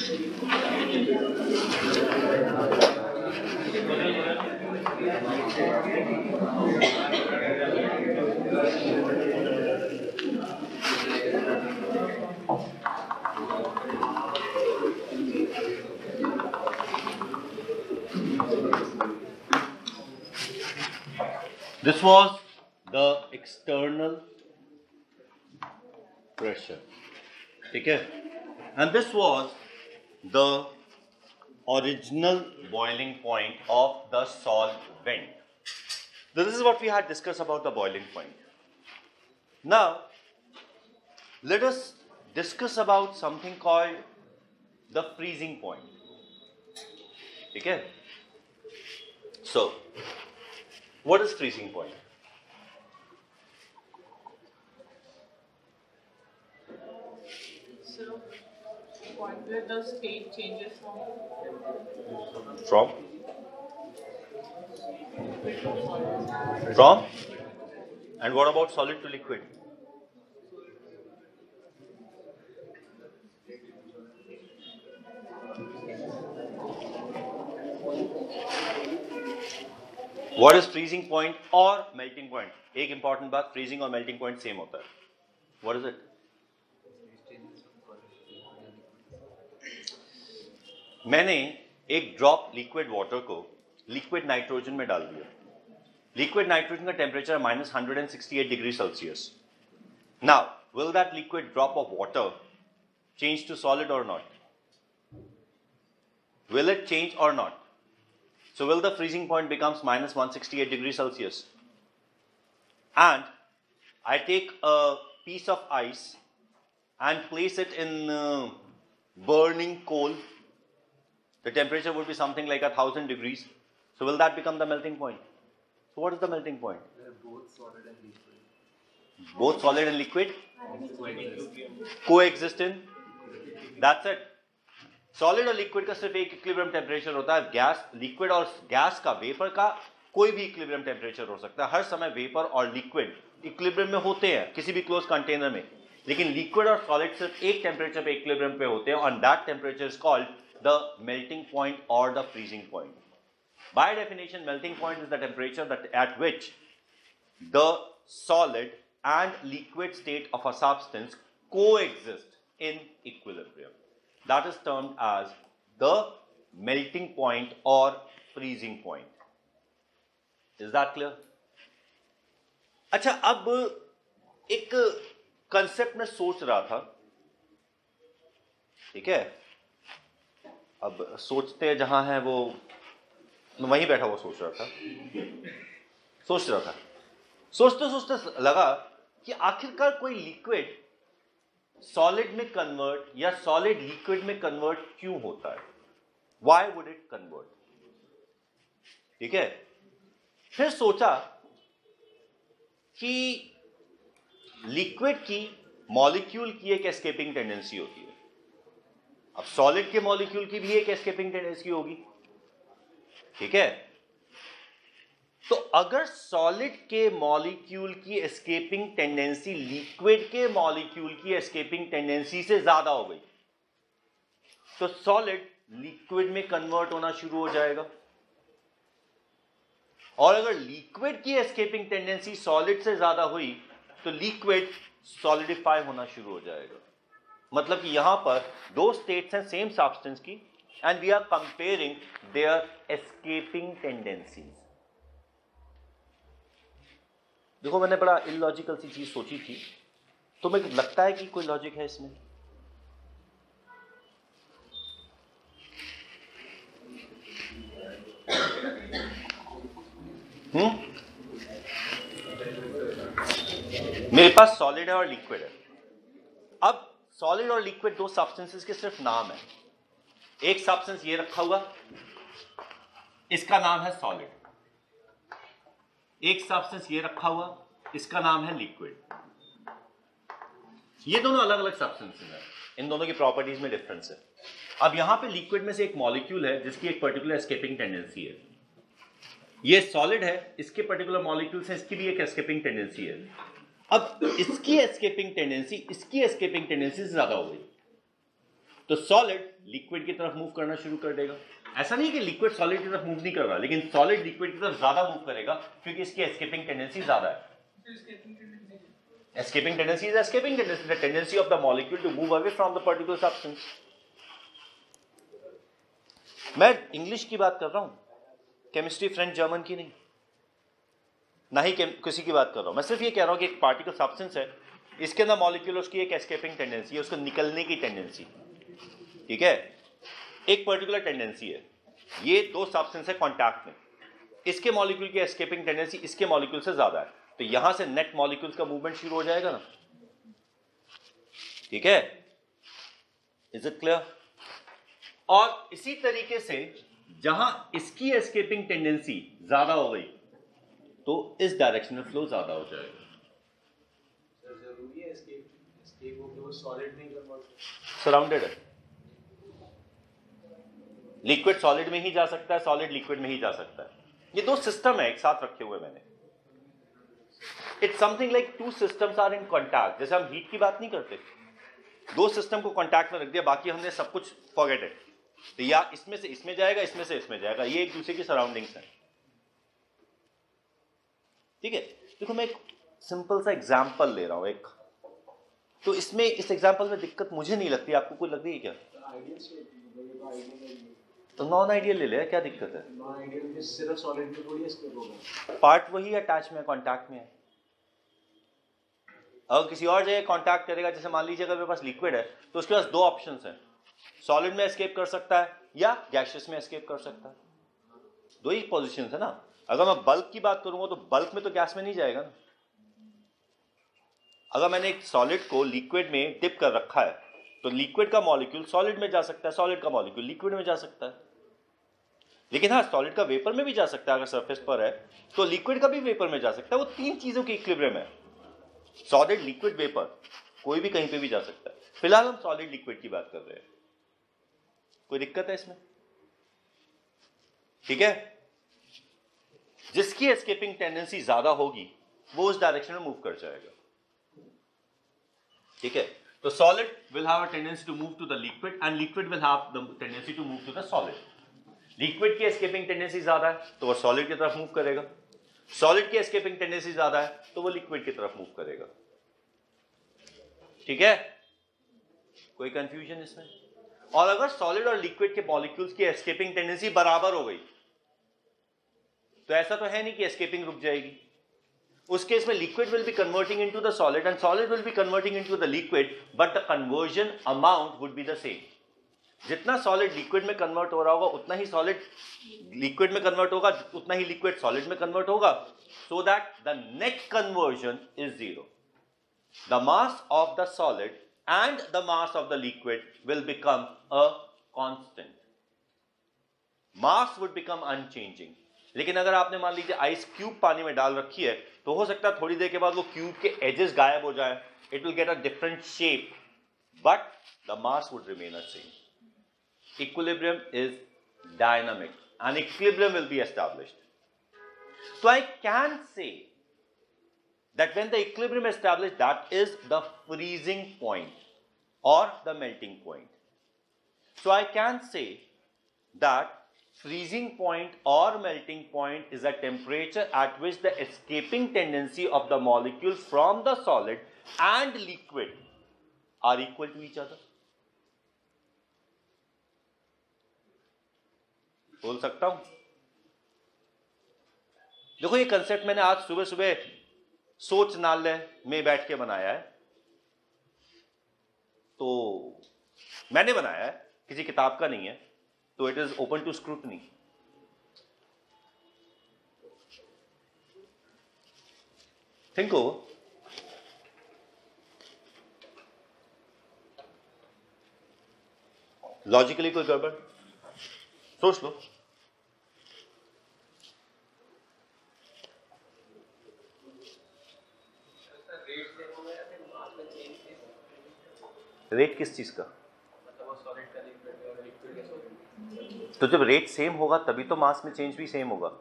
This was the external pressure. Okay? And this was the original boiling point of the solvent. This is what we had discussed about the boiling point. Now, let us discuss about something called the freezing point. Okay? So, what is freezing point? So, point where the state changes from And what about solid to liquid? What is freezing point or melting point? एक important बात, freezing और melting point same होता है. What is it? मैंने एक drop liquid water को liquid nitrogen में डाल दिया. लिक्विड नाइट्रोजन का temperature -168 degree Celsius. Now will that liquid drop of water change to solid or not? Will it change or not? So will the freezing point becomes -168 degrees Celsius? And I take a piece of ice and place it in burning coal. The temperature would be something like 1000 degrees. So will that become the melting point? So what is the melting point? They're both solid and liquid. Both solid and liquid coexist in. That's it. Solid और liquid का सिर्फ एक equilibrium temperature होता है. Gas, liquid और gas का, vapour का कोई भी इक्विलिब्रियम टेम्परेचर हो सकता है. हर समय वेपर और लिक्विड इक्विलिब्रियम में होते हैं किसी भी क्लोज कंटेनर में, लेकिन लिक्विड और सॉलिड सिर्फ एक टेम्परेचर पे इक्विलिब्रियम पे होते हैं. और that temperature is called the melting point और the freezing point. By definition melting point is the temperature that at which the solid and liquid state of a substance coexist in equilibrium. That is termed as the melting point or freezing point. Is that clear? अच्छा, अब एक concept में सोच रहा था, ठीक है? अब सोचते जहां है वो वहीं बैठा हुआ सोच रहा था. सोचते लगा कि आखिरकार कोई लिक्विड सॉलिड में कन्वर्ट या सॉलिड लिक्विड में कन्वर्ट क्यों होता है? Why would it convert? ठीक है. फिर सोचा कि लिक्विड की मॉलिक्यूल की एक एस्केपिंग टेंडेंसी होती है. अब सॉलिड के मॉलिक्यूल की भी एक एस्केपिंग टेंडेंसी होगी. ठीक है. तो अगर सॉलिड के मॉलिक्यूल की एस्केपिंग टेंडेंसी लिक्विड के मॉलिक्यूल की एस्केपिंग टेंडेंसी से ज्यादा हो गई तो सॉलिड लिक्विड में कन्वर्ट होना शुरू हो जाएगा. और अगर लिक्विड की एस्केपिंग टेंडेंसी सॉलिड से ज्यादा हुई तो लिक्विड सॉलिडिफाई होना शुरू हो जाएगा. मतलब कि यहां पर दो स्टेट्स हैं सेम सब्सटेंस की and we are comparing their escaping tendencies. देखो, मैंने बड़ा इलॉजिकल सी चीज सोची थी, तो मुझे लगता है कि कोई लॉजिक है इसमें. मेरे पास सॉलिड है और लिक्विड है. अब सॉलिड और लिक्विड दो सब्सटेंसेस के सिर्फ नाम है. एक सब्सटेंस ये रखा हुआ, इसका नाम है सॉलिड. एक सब्सटेंस ये रखा हुआ, इसका नाम है लिक्विड. ये दोनों अलग अलग सब्सटेंसेस हैं, इन दोनों की प्रॉपर्टीज में डिफरेंस है. अब यहां पे लिक्विड में से एक मॉलिक्यूल है जिसकी एक पर्टिकुलर एस्केपिंग टेंडेंसी है. ये सॉलिड है, इसके पर्टिकुलर मॉलिक्यूल से इसकी भी एक एस्केपिंग टेंडेंसी है. अब इसकी एस्केपिंग टेंडेंसी से ज्यादा हो गई. तो सॉलिड लिक्विड की तरफ मूव करना शुरू कर देगा। ऐसा नहीं कि लिक्विड सॉलिड की तरफ मूव नहीं कर रहा, लेकिन सॉलिड लिक्विड की तरफ ज्यादा मूव करेगा क्योंकि इसकी एस्केपिंग टेंडेंसी ज्यादा है। Escaping tendency is escaping tendency, the tendency of the molecule to move away from the particular substance. मैं इंग्लिश की बात कर रहा हूं, केमिस्ट्री फ्रेंच जर्मन की नहीं, ना ही किसी की बात कर रहा हूं। मैं सिर्फ ये कह रहा हूं कि एक पार्टिकल सब्सटेंस है, इसके अंदर मॉलिक्यूल, उसकी एक एस्केपिंग टेंडेंसी है, उसको निकलने की टेंडेंसी, ठीक है, एक पर्टिकुलर टेंडेंसी है। ये दो सब्सटेंस है कॉन्टैक्ट में, इसके मॉलिक्यूल की एस्केपिंग टेंडेंसी इसके मॉलिक्यूल से ज्यादा है, तो यहां से नेट मॉलिक्यूल्स का मूवमेंट शुरू हो जाएगा ना, ठीक है, इज इट क्लियर? और इसी तरीके से जहां इसकी एस्केपिंग टेंडेंसी ज्यादा हो गई तो इस डायरेक्शन में फ्लो ज्यादा हो जाएगा। जरूरी है एस्केप हो कि वो सॉलिड नहीं कन्वर्ट, सराउंडेड है, लिक्विड सॉलिड में ही जा सकता है, सॉलिड लिक्विड में ही जा सकता है। ये दो सिस्टम है एक साथ रखे हुए मैंने। It's something like two systems are in contact. जैसे हम हीट की बात नहीं करते, दो सिस्टम को कॉन्टैक्ट में रख दिया, बाकी हमने सब कुछ फॉरगेट है, तो या इसमें से इसमें जाएगा, इसमें से इसमें जाएगा, ये एक दूसरे की सराउंडिंग्स है, ठीक है। देखो मैं एक सिंपल सा एग्जांपल ले रहा हूं एक, तो इसमें इस एग्जांपल में दिक्कत मुझे नहीं लगती, आपको कोई लगती है क्या? तो नॉन आइडियल ले ले, क्या दिक्कत है? नॉन आइडियल में सिर्फ सॉलिड में थोड़ी एस्केप होगा, पार्ट वही अटैच में, कॉन्टैक्ट में है। अगर किसी और जगह कॉन्टैक्ट करेगा, जैसे मान लीजिए अगर मेरे पास लिक्विड है तो उसके पास दो ऑप्शंस हैं, सॉलिड में एस्केप कर सकता है या गैसियस में एस्केप कर सकता है, दो ही पोजीशंस है ना। अगर मैं बल्क की बात करूंगा तो बल्क में तो गैस में नहीं जाएगा ना। अगर मैंने एक सॉलिड को लिक्विड में डिप कर रखा है तो लिक्विड का मॉलिक्यूल सॉलिड में जा सकता है, सॉलिड का मॉलिक्यूल लिक्विड में जा सकता है, लेकिन हाँ सॉलिड का वेपर में भी जा सकता है। अगर सरफेस पर है तो लिक्विड का भी वेपर में जा सकता है। वो तीन चीजों की इक्विलिब्रियम है, सॉलिड लिक्विड वेपर, कोई भी कहीं पे भी जा सकता है। फिलहाल हम सॉलिड लिक्विड की बात कर रहे हैं, कोई दिक्कत है इसमें? ठीक है, जिसकी एस्केपिंग टेंडेंसी ज्यादा होगी वो उस डायरेक्शन में मूव कर जाएगा, ठीक है। तो solid will have a tendency to move to the liquid and liquid will have the tendency to move to the solid. Liquid की एस्केपिंग टेंडेंसी ज्यादा है तो वो सॉलिड की तरफ मूव करेगा, सॉलिड की एस्केपिंग टेंडेंसी ज्यादा है तो वो लिक्विड की तरफ मूव करेगा, ठीक है। कोई कंफ्यूजन इसमें? और अगर सॉलिड और लिक्विड के मॉलिक्यूल्स की एस्केपिंग टेंडेंसी बराबर हो गई तो ऐसा तो है नहीं कि एस्केपिंग रुक जाएगी। उस केस में liquid will be converting into the solid and solid will be converting into the liquid, but the conversion amount would be the same. जितना सॉलिड लिक्विड में कन्वर्ट हो रहा होगा उतना ही सॉलिड लिक्विड में कन्वर्ट होगा, उतना ही लिक्विड सॉलिड में कन्वर्ट होगा, so that the net conversion is zero. The mass of the solid and the mass of the liquid will become a constant. Mass would become unchanging. लेकिन अगर आपने मान लीजिए आइस क्यूब पानी में डाल रखी है तो हो सकता है थोड़ी देर के बाद वो क्यूब के एजेस गायब हो जाए, it will get a different shape, but the mass would remain the same. Equilibrium is dynamic and equilibrium will be established. So I can say that when the equilibrium is established, that is the freezing point or the melting point. So I can say that freezing point or melting point is a temperature at which the escaping tendency of the molecules from the solid and liquid are equal to each other. बोल सकता हूं? देखो ये concept मैंने आज सुबह सुबह सोचनालय में बैठ के बनाया है, तो मैंने बनाया है, किसी किताब का नहीं है, तो it is open to scrutiny. Think over. Logically कोई गड़बड़? सोच लो। रेट किस चीज का? तो जब रेट सेम होगा तभी तो मास में चेंज भी सेम होगा।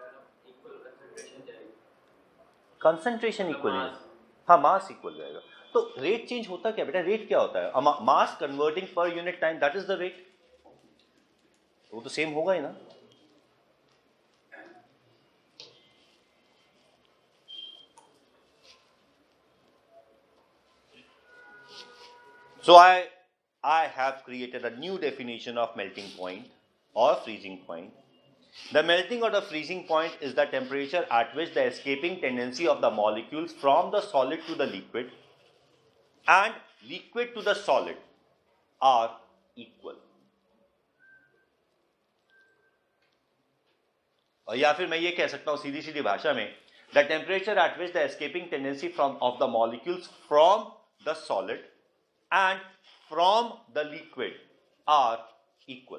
कंसंट्रेशन इक्वल, हाँ मास इक्वल जाएगा। तो रेट चेंज होता क्या बेटा? रेट क्या होता है? मास कन्वर्टिंग पर unit time, that is the rate. वो तो सेम होगा ही ना. So I have created a new definition of melting point or freezing point. The melting or the freezing point is the temperature at which the escaping tendency of the molecules from the solid to the liquid and liquid to the solid are equal. और या फिर मैं ये कह सकता हूं सीधी सीधी भाषा में, the temperature at which the escaping tendency of the molecules from the solid and from the liquid are equal.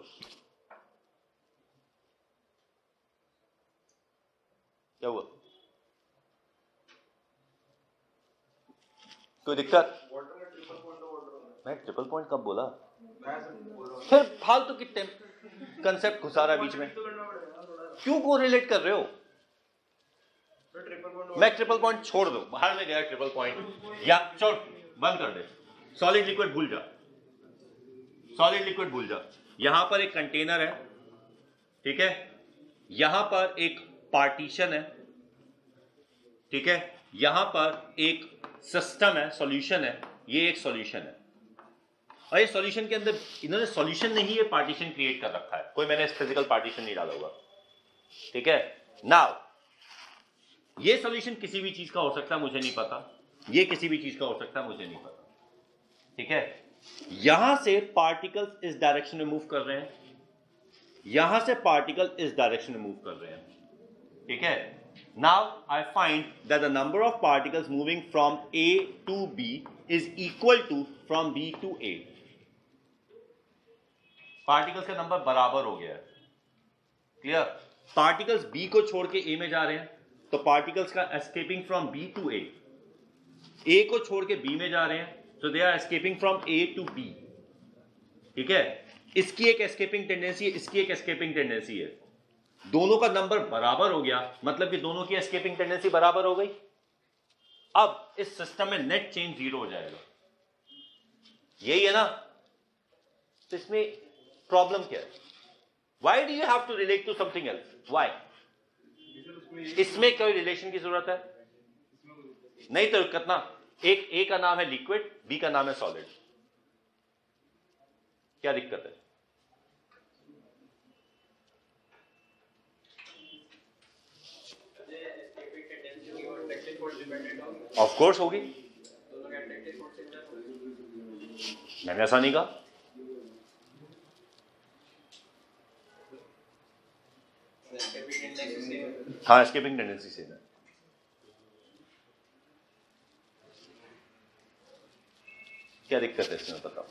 क्या हुआ? कोई दिक्कत? मैं ट्रिपल पॉइंट कब बोला? फिर फालतू की कंसेप्ट घुसा रहा बीच में. क्यों कोरिलेट कर रहे हो? मैं ट्रिपल पॉइंट छोड़ दो, बाहर में गया ट्रिपल पॉइंट, या छोड़, बंद कर दे. सॉलिड लिक्विड भूल जा, सॉलिड लिक्विड भूल जा. यहां पर एक कंटेनर है, ठीक है, यहां पर एक पार्टीशन है, ठीक है, यहां पर एक सिस्टम है, सॉल्यूशन है, ये एक सॉल्यूशन है. और ये सॉल्यूशन के अंदर इन्होंने सॉल्यूशन नहीं, ये पार्टीशन क्रिएट कर रखा है, कोई मैंने फिजिकल पार्टीशन नहीं डाला हुआ, ठीक है. नाउ ये सॉल्यूशन किसी भी चीज का हो सकता है, मुझे नहीं पता, ये किसी भी चीज का हो सकता है, मुझे नहीं पता, ठीक है. यहां से पार्टिकल्स इस डायरेक्शन में मूव कर रहे हैं, यहां से पार्टिकल इस डायरेक्शन में मूव कर रहे हैं, ठीक है. Now I find that the number of particles moving from A to B is equal to from B to A. Particles का नंबर बराबर हो गया है. क्लियर? पार्टिकल्स बी को छोड़ के ए में जा रहे हैं, तो पार्टिकल्स का escaping from B to A को छोड़ के बी में जा रहे हैं, so they are escaping from A to B. ठीक है, इसकी एक escaping tendency है, इसकी एक escaping tendency है, दोनों का नंबर बराबर हो गया, मतलब कि दोनों की escaping tendency बराबर हो गई. अब इस सिस्टम में नेट चेंज 0 हो जाएगा, यही है ना. तो इसमें प्रॉब्लम क्या है? Why do you have to relate to something else? Why? इसमें कोई रिलेशन की जरूरत है नहीं, तो कितना, एक ए का नाम है लिक्विड, बी का नाम है सॉलिड, क्या दिक्कत है? ऑफ कोर्स होगी, मैंने ऐसा नहीं कहा. हाँ, एस्केपिंग टेंडेंसी से है. क्या दिक्कत है इसमें बताओ?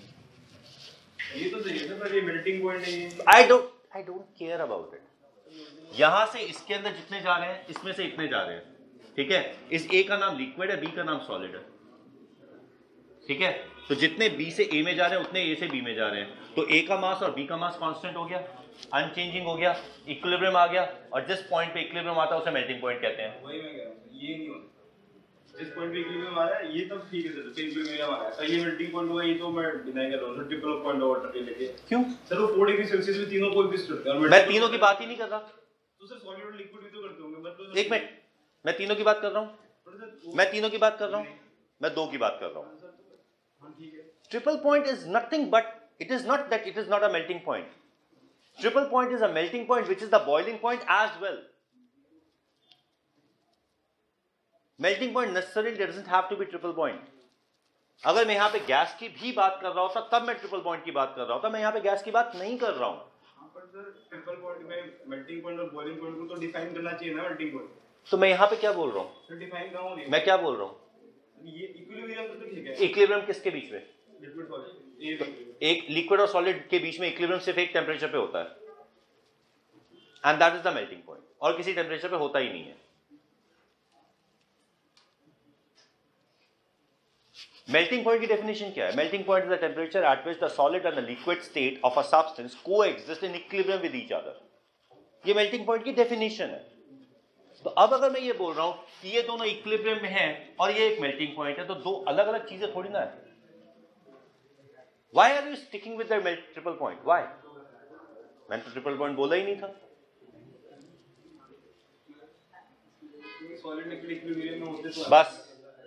ये तो सही है पर ये मेल्टिंग पॉइंट है ये. I don't care about it. यहां से इसके अंदर जितने जा रहे हैं, इसमें से इतने जा रहे हैं, ठीक है. इस ए का नाम लिक्विड है, बी का नाम सॉलिड है, ठीक है. तो जितने बी से ए में जा रहे हैं उतने ए से बी में जा रहे हैं, तो ए का मास और बी का मास कांस्टेंट हो गया, अनचेंजिंग हो गया, इक्विलिब्रियम आ गया. और जिस पॉइंट पे इक्विलिब्रियम आता है उसे मेल्टिंग पॉइंट कहते हैं. वही मैं कह रहा हूं, ये नहीं होता. जिस पॉइंट पे इक्विलिब्रियम आ रहा है ये तब ठीक है सर, फिर इक्विलिब्रियम आ रहा है, ये मेल्टिंग पॉइंट होगा, ये तो मैं डिनाई कर रहा हूं. ट्रिपल पॉइंट ऑफ वाटर के लेके क्यों सर? वो 4 डिग्री सेल्सियस में तीनों कोएफिशिएंट होते हैं. मैं तीनों की बात ही नहीं कर रहा. तो सर सॉलिड और लिक्विड भी तो करते होंगे. मतलब एक मिनट, मैं तीनों की बात कर रहा हूं, मैं तीनों की बात कर रहा हूं, मैं दो की बात कर रहा हूं. हां ठीक है. Triple point is nothing but, it is not that it is not a melting point. Triple point is a melting point which is the boiling point as well. Melting point necessarily doesn't have to be triple point. अगर मैं यहाँ पे gas की भी बात कर रहा होता तब मैं ट्रिपल पॉइंट की बात कर रहा होता. मैं यहाँ पे गैस की बात नहीं कर रहा हूँ. पर सर ट्रिपल पॉइंट में मेल्टिंग पॉइंट और बॉइलिंग पॉइंट को तो डिफाइन करना चाहिए ना. मेल्टिंग पॉइंट तो मैं यहाँ पे क्या बोल रहा हूँ? सर डिफाइन कहाँ होने. मैं क्या बोल रहा हूँ? ये इक्विलिब्रियम तो ठीक है. इक्विलिब्रियम किसके बीच में? Liquid solid. एक लिक्विड और सॉलिड के बीच में इक्विलिब्रियम सिर्फ एक टेम्परेचर पे होता है, and that is the melting point. और किसी टेम्परेचर पे होता ही नहीं है. मेल्टिंग पॉइंट की डेफिनेशन क्या है? Melting point is the temperature at which the solid and the liquid state of a substance coexist in equilibrium with each other. ये मेल्टिंग पॉइंट की डेफिनेशन है. तो अब अगर मैं ये बोल रहा हूं कि ये दोनों इक्विलिब्रियम में हैं और ये एक मेल्टिंग पॉइंट है, तो दो अलग अलग चीजें थोड़ी ना है। Why are you sticking with the triple point? Why? मैंने तो ट्रिपल पॉइंट बोला ही नहीं था। सॉलिड लिक्विड इक्विलिब्रियम में होते तो बस,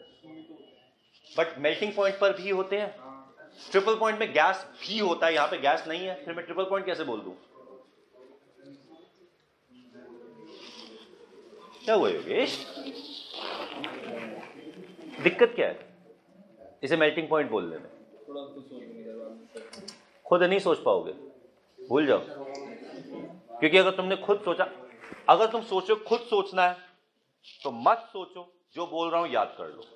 बट मेल्टिंग पॉइंट पर भी होते हैं। ट्रिपल पॉइंट में गैस भी होता है, यहां पे गैस नहीं है, फिर मैं ट्रिपल पॉइंट कैसे बोल दूं? क्या हुआ योगेश? दिक्कत क्या है इसे मेल्टिंग पॉइंट बोलने में? खुद नहीं सोच पाओगे, भूल जाओ। क्योंकि अगर तुमने खुद सोचा, अगर तुम सोचो खुद सोचना है तो मत सोचो, जो बोल रहा हूं याद कर लो।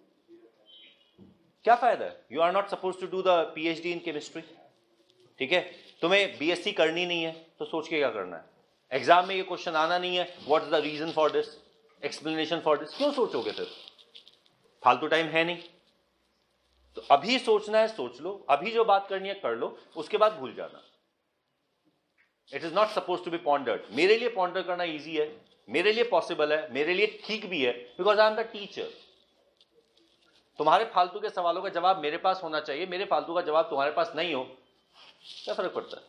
क्या फायदा है? You are not suppose to do the PhD in chemistry, ठीक है? तुम्हें बीएससी करनी नहीं है तो सोच के क्या करना है? एग्जाम में ये क्वेश्चन आना नहीं है, what is the reason for this, explanation for this, क्यों सोचोगे? फिर फालतू टाइम है नहीं। तो अभी सोचना है सोच लो, अभी जो बात करनी है कर लो, उसके बाद भूल जाना। It is not suppose to be pondered. मेरे लिए पॉन्डर करना इजी है, मेरे लिए पॉसिबल है, मेरे लिए ठीक भी है, because I am the teacher. तुम्हारे फालतू के सवालों का जवाब मेरे पास होना चाहिए, मेरे फालतू का जवाब तुम्हारे पास नहीं हो, क्या फर्क पड़ता है?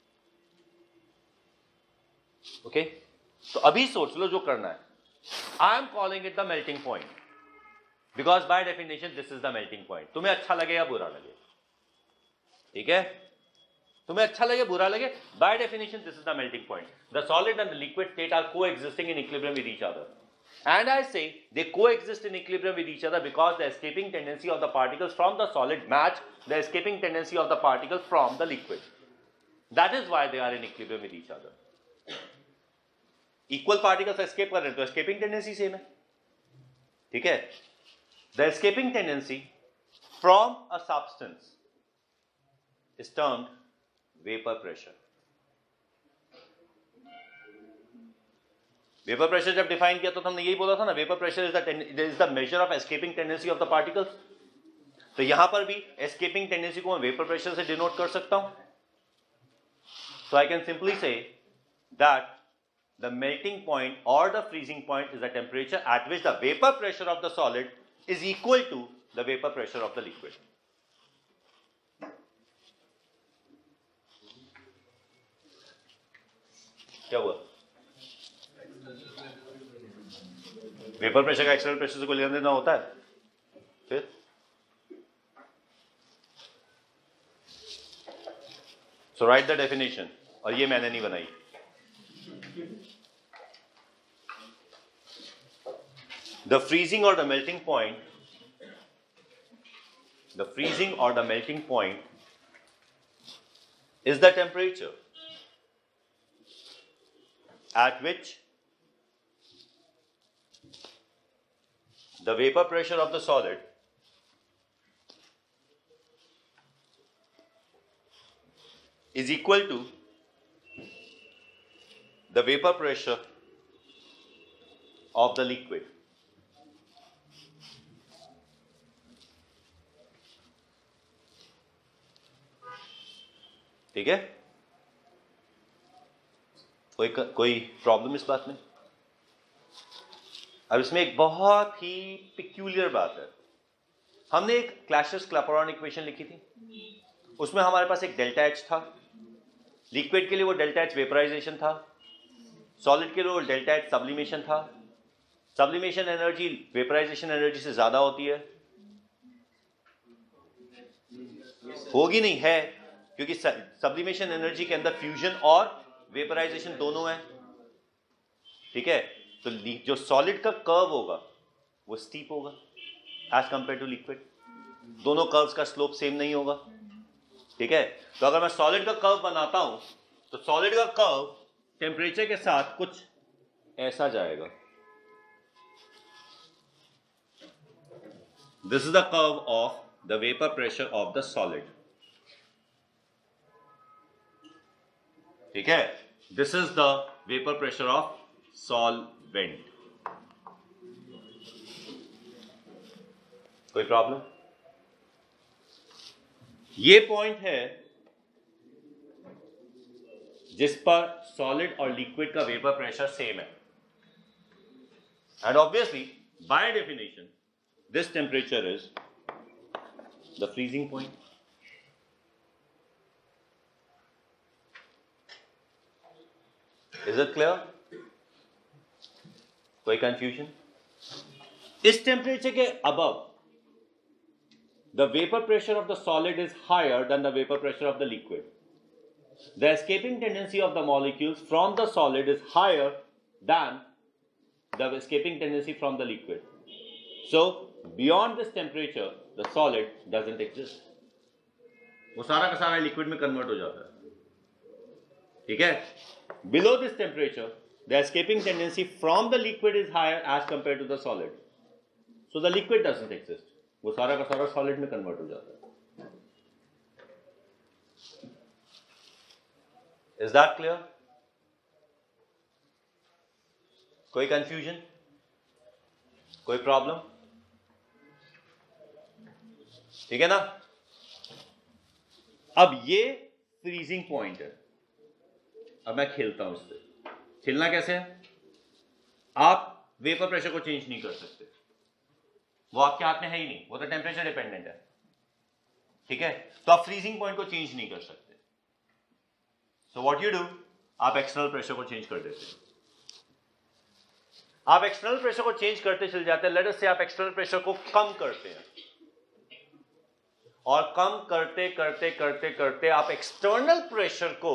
ओके? तो अभी सोच लो जो करना है। I am calling it the melting point because by definition this is the melting point. तुम्हें अच्छा लगे या बुरा लगे, ठीक है? तुम्हें अच्छा लगे बुरा लगे, by definition this is the melting point. The solid and the liquid state are coexisting in equilibrium with each other, and I say they coexist in equilibrium with each other because the escaping tendency of the particles from the solid match the escaping tendency of the particles from the liquid. That is why they are in equilibrium with each other. Equal particles escape कर रहे हैं तो escaping tendency same है, ठीक है? The escaping tendency from a substance is termed vapor pressure. Vapour pressure जब define किया तो हमने यही बोला था ना, vapour pressure is the measure of escaping tendency of the particles. तो यहां पर भी एस्केपिंग टेंडेंसी को मैं वेपर प्रेशर से डिनोट कर सकता हूं। So I can simply say that the melting point और the freezing point is the temperature at which the vapour pressure of the solid is equal to the vapour pressure of the liquid. क्या हुआ? Vapour pressure का external pressure से कोई लेना देना होता है? फिर सो राइट द डेफिनेशन, और ये मैंने नहीं बनाई। द फ्रीजिंग और the melting point, the freezing और the melting point is the temperature at which the vapor pressure of the solid is equal to the vapor pressure of the liquid. ठीक है? कोई प्रॉब्लम इस बात में? अब इसमें एक बहुत ही पिक्यूलियर बात है। हमने एक क्लैशेस-क्लैपेरॉन इक्वेशन लिखी थी, उसमें हमारे पास एक डेल्टा एच था। लिक्विड के लिए वो डेल्टा एच वेपराइजेशन था, सॉलिड के लिए वो डेल्टा एच सब्लिमेशन था। सब्लिमेशन एनर्जी वेपराइजेशन एनर्जी से ज्यादा होती है, होगी नहीं है, क्योंकि सब्लिमेशन एनर्जी के अंदर फ्यूजन और वेपराइजेशन दोनों है, ठीक है? तो जो सॉलिड का कर्व होगा वो स्टीप होगा एज कंपेयर टू लिक्विड। दोनों कर्व्स का स्लोप सेम नहीं होगा, ठीक है? तो अगर मैं सॉलिड का कर्व बनाता हूं तो सॉलिड का कर्व टेम्परेचर के साथ कुछ ऐसा जाएगा। This is the curve of the vapour pressure of the solid, ठीक है? This is the vapour pressure of solvent. कोई प्रॉब्लम? ये पॉइंट है जिस पर सॉलिड और लिक्विड का वेपर प्रेशर सेम है। And obviously, by definition, this temperature is the freezing point. Is it clear? कोई confusion? इस temperature के above, the vapor pressure of the solid is higher than the vapor pressure of the liquid. The escaping tendency of the molecules from the solid is higher than the escaping tendency from the liquid. So, beyond this temperature, the solid doesn't exist. वो सारा का सारा liquid में convert हो जाता है. ठीक है? Below this temperature, the escaping tendency from the liquid is higher as compared to the solid. So the liquid doesn't exist. वो सारा का सारा solid में convert हो जाता है. Is that clear? कोई confusion? कोई problem? ठीक है ना? अब ये freezing point है. अब मैं खेलता हूं इससे. खेलना कैसे है? आप वेपर प्रेशर को चेंज नहीं कर सकते, वो आपके हाथ में है ही नहीं, वो तो टेम्परेचर डिपेंडेंट है. ठीक है? तो आप फ्रीजिंग पॉइंट को चेंज नहीं कर सकते. सो व्हाट यू डू, आप एक्सटर्नल प्रेशर को चेंज कर देते हैं. आप एक्सटर्नल प्रेशर को चेंज करते चले जाते हैं. लेट अस से आप एक्सटर्नल प्रेशर को कम करते हैं, और कम करते करते करते करते आप एक्सटर्नल प्रेशर को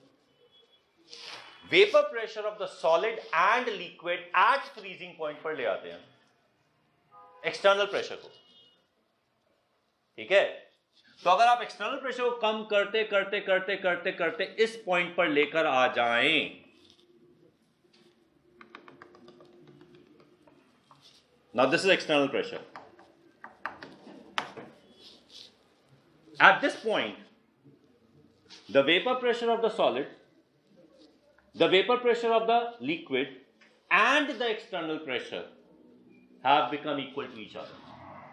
vapour pressure of the solid and liquid at freezing point पर ले आते हैं, एक्सटर्नल प्रेशर को. ठीक है? तो अगर आप एक्सटर्नल प्रेशर को कम करते करते करते करते करते इस पॉइंट पर लेकर आ जाएं, now this is external pressure. At this point, the vapor pressure of the solid, the vapor pressure of the liquid and the external pressure have become equal to each other.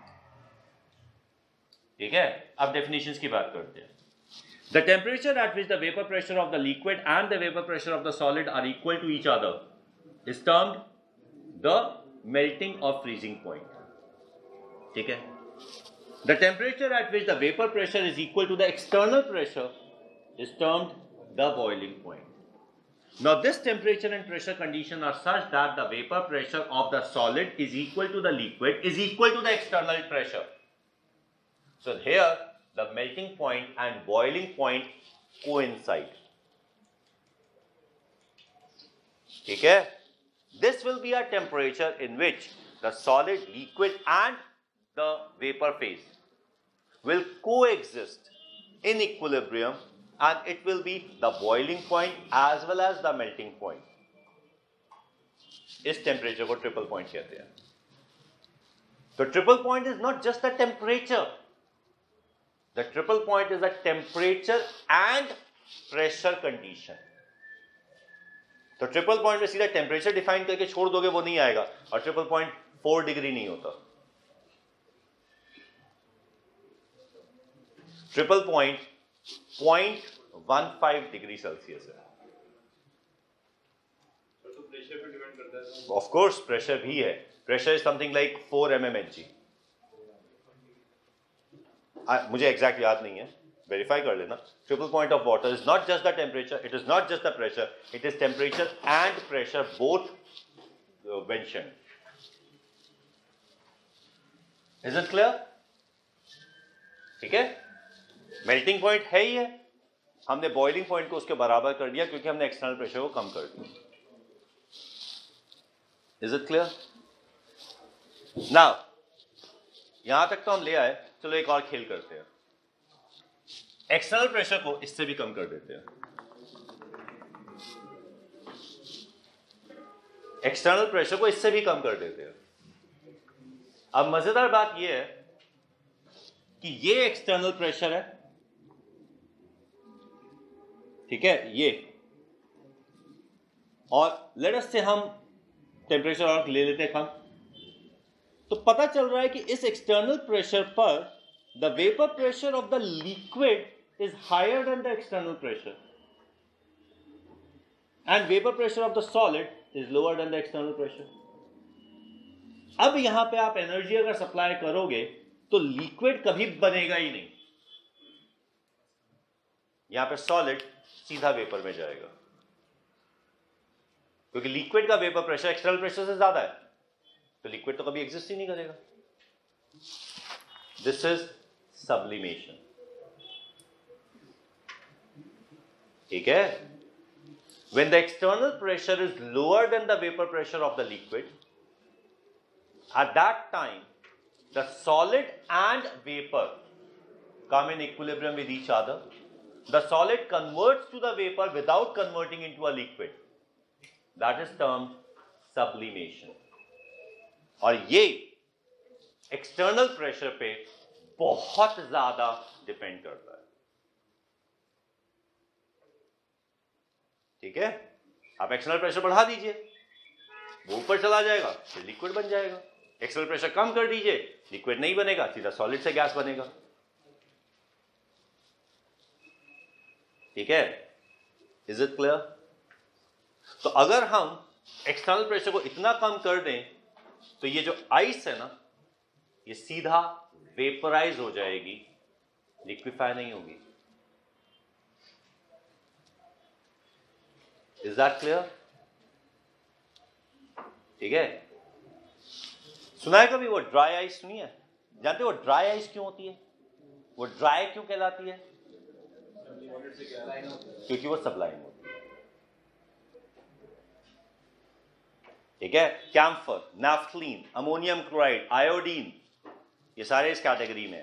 ठीक है? अब definitions की बात करते हैं. The temperature at which the vapor pressure of the liquid and the vapor pressure of the solid are equal to each other is termed the melting or freezing point. ठीक है? The temperature at which the vapor pressure is equal to the external pressure is termed the boiling point. Now this temperature and pressure condition are such that the vapor pressure of the solid is equal to the liquid is equal to the external pressure. So here the melting point and boiling point coincide. ठीक है? This will be a temperature in which the solid, liquid and the vapor phase will coexist in equilibrium, and it will be the boiling point as well as the melting point. इस temperature को triple point कहते हैं. The triple point is not just the temperature. The triple point is a temperature and pressure condition. तो triple point में सीधा temperature define करके छोड़ दोगे वो नहीं आएगा, और ट्रिपल पॉइंट 4 डिग्री नहीं होता. ट्रिपल पॉइंट 0.15 डिग्री सेल्सियस है. तो प्रेशर पे डिपेंड करता है. ऑफ कोर्स प्रेशर भी है. Pressure is something like 4 mmHg. मुझे एग्जैक्ट याद नहीं है, वेरीफाई कर लेना. Triple point of water is not just the temperature, it is not just the pressure, it is temperature and pressure both mentioned. Is it clear? ठीक है? Melting point है ही है, हमने बॉइलिंग पॉइंट को उसके बराबर कर दिया क्योंकि हमने एक्सटर्नल प्रेशर को कम कर दिया. Is it clear? नाउ यहां तक तो हम ले आए. चलो एक और खेल करते हैं. एक्सटर्नल प्रेशर को इससे भी कम कर देते हैं. एक्सटर्नल प्रेशर को इससे भी कम कर देते हैं. अब मजेदार बात यह है कि ये एक्सटर्नल प्रेशर है, ठीक है, ये, और लेट अस से हम टेम्परेचर और ले लेते हैं कम. तो पता चल रहा है कि इस एक्सटर्नल प्रेशर पर the vapour pressure of the liquid is higher than the external pressure, and vapor pressure of the solid is lower than the external pressure. अब यहां पे आप एनर्जी अगर सप्लाई करोगे तो लिक्विड कभी बनेगा ही नहीं, यहां पे सॉलिड सीधा वेपर में जाएगा, क्योंकि लिक्विड का वेपर प्रेशर एक्सटर्नल प्रेशर से ज्यादा है, तो लिक्विड तो कभी एग्जिस्ट ही नहीं करेगा। दिस इज सब्लिमेशन, ठीक है। When the external pressure is lower than the vapor pressure of the liquid, at that time the solid and vapor come in equilibrium with each other. The solid converts to the vapor without converting into a liquid. That is termed sublimation. और ये external pressure पे बहुत ज्यादा depend करता है, ठीक है। आप एक्सटर्नल प्रेशर बढ़ा दीजिए, वो ऊपर चला जाएगा, फिर लिक्विड बन जाएगा। एक्सटर्नल प्रेशर कम कर दीजिए, लिक्विड नहीं बनेगा, सीधा सॉलिड से गैस बनेगा, ठीक है। Is it clear? तो अगर हम एक्सटर्नल प्रेशर को इतना कम कर दें तो ये जो आइस है ना, ये सीधा वेपराइज हो जाएगी, लिक्विफाई नहीं होगी। Is that clear? ठीक है। सुना है कभी वो ड्राई आइस सुनी है? जानते हो ड्राई आइस क्यों होती है? वो ड्राई क्यों कहलाती है? क्योंकि वो सब्लाइम होती है, ठीक है। Camphor, naphthalene, ammonium chloride, iodine, ये सारे इस कैटेगरी में है,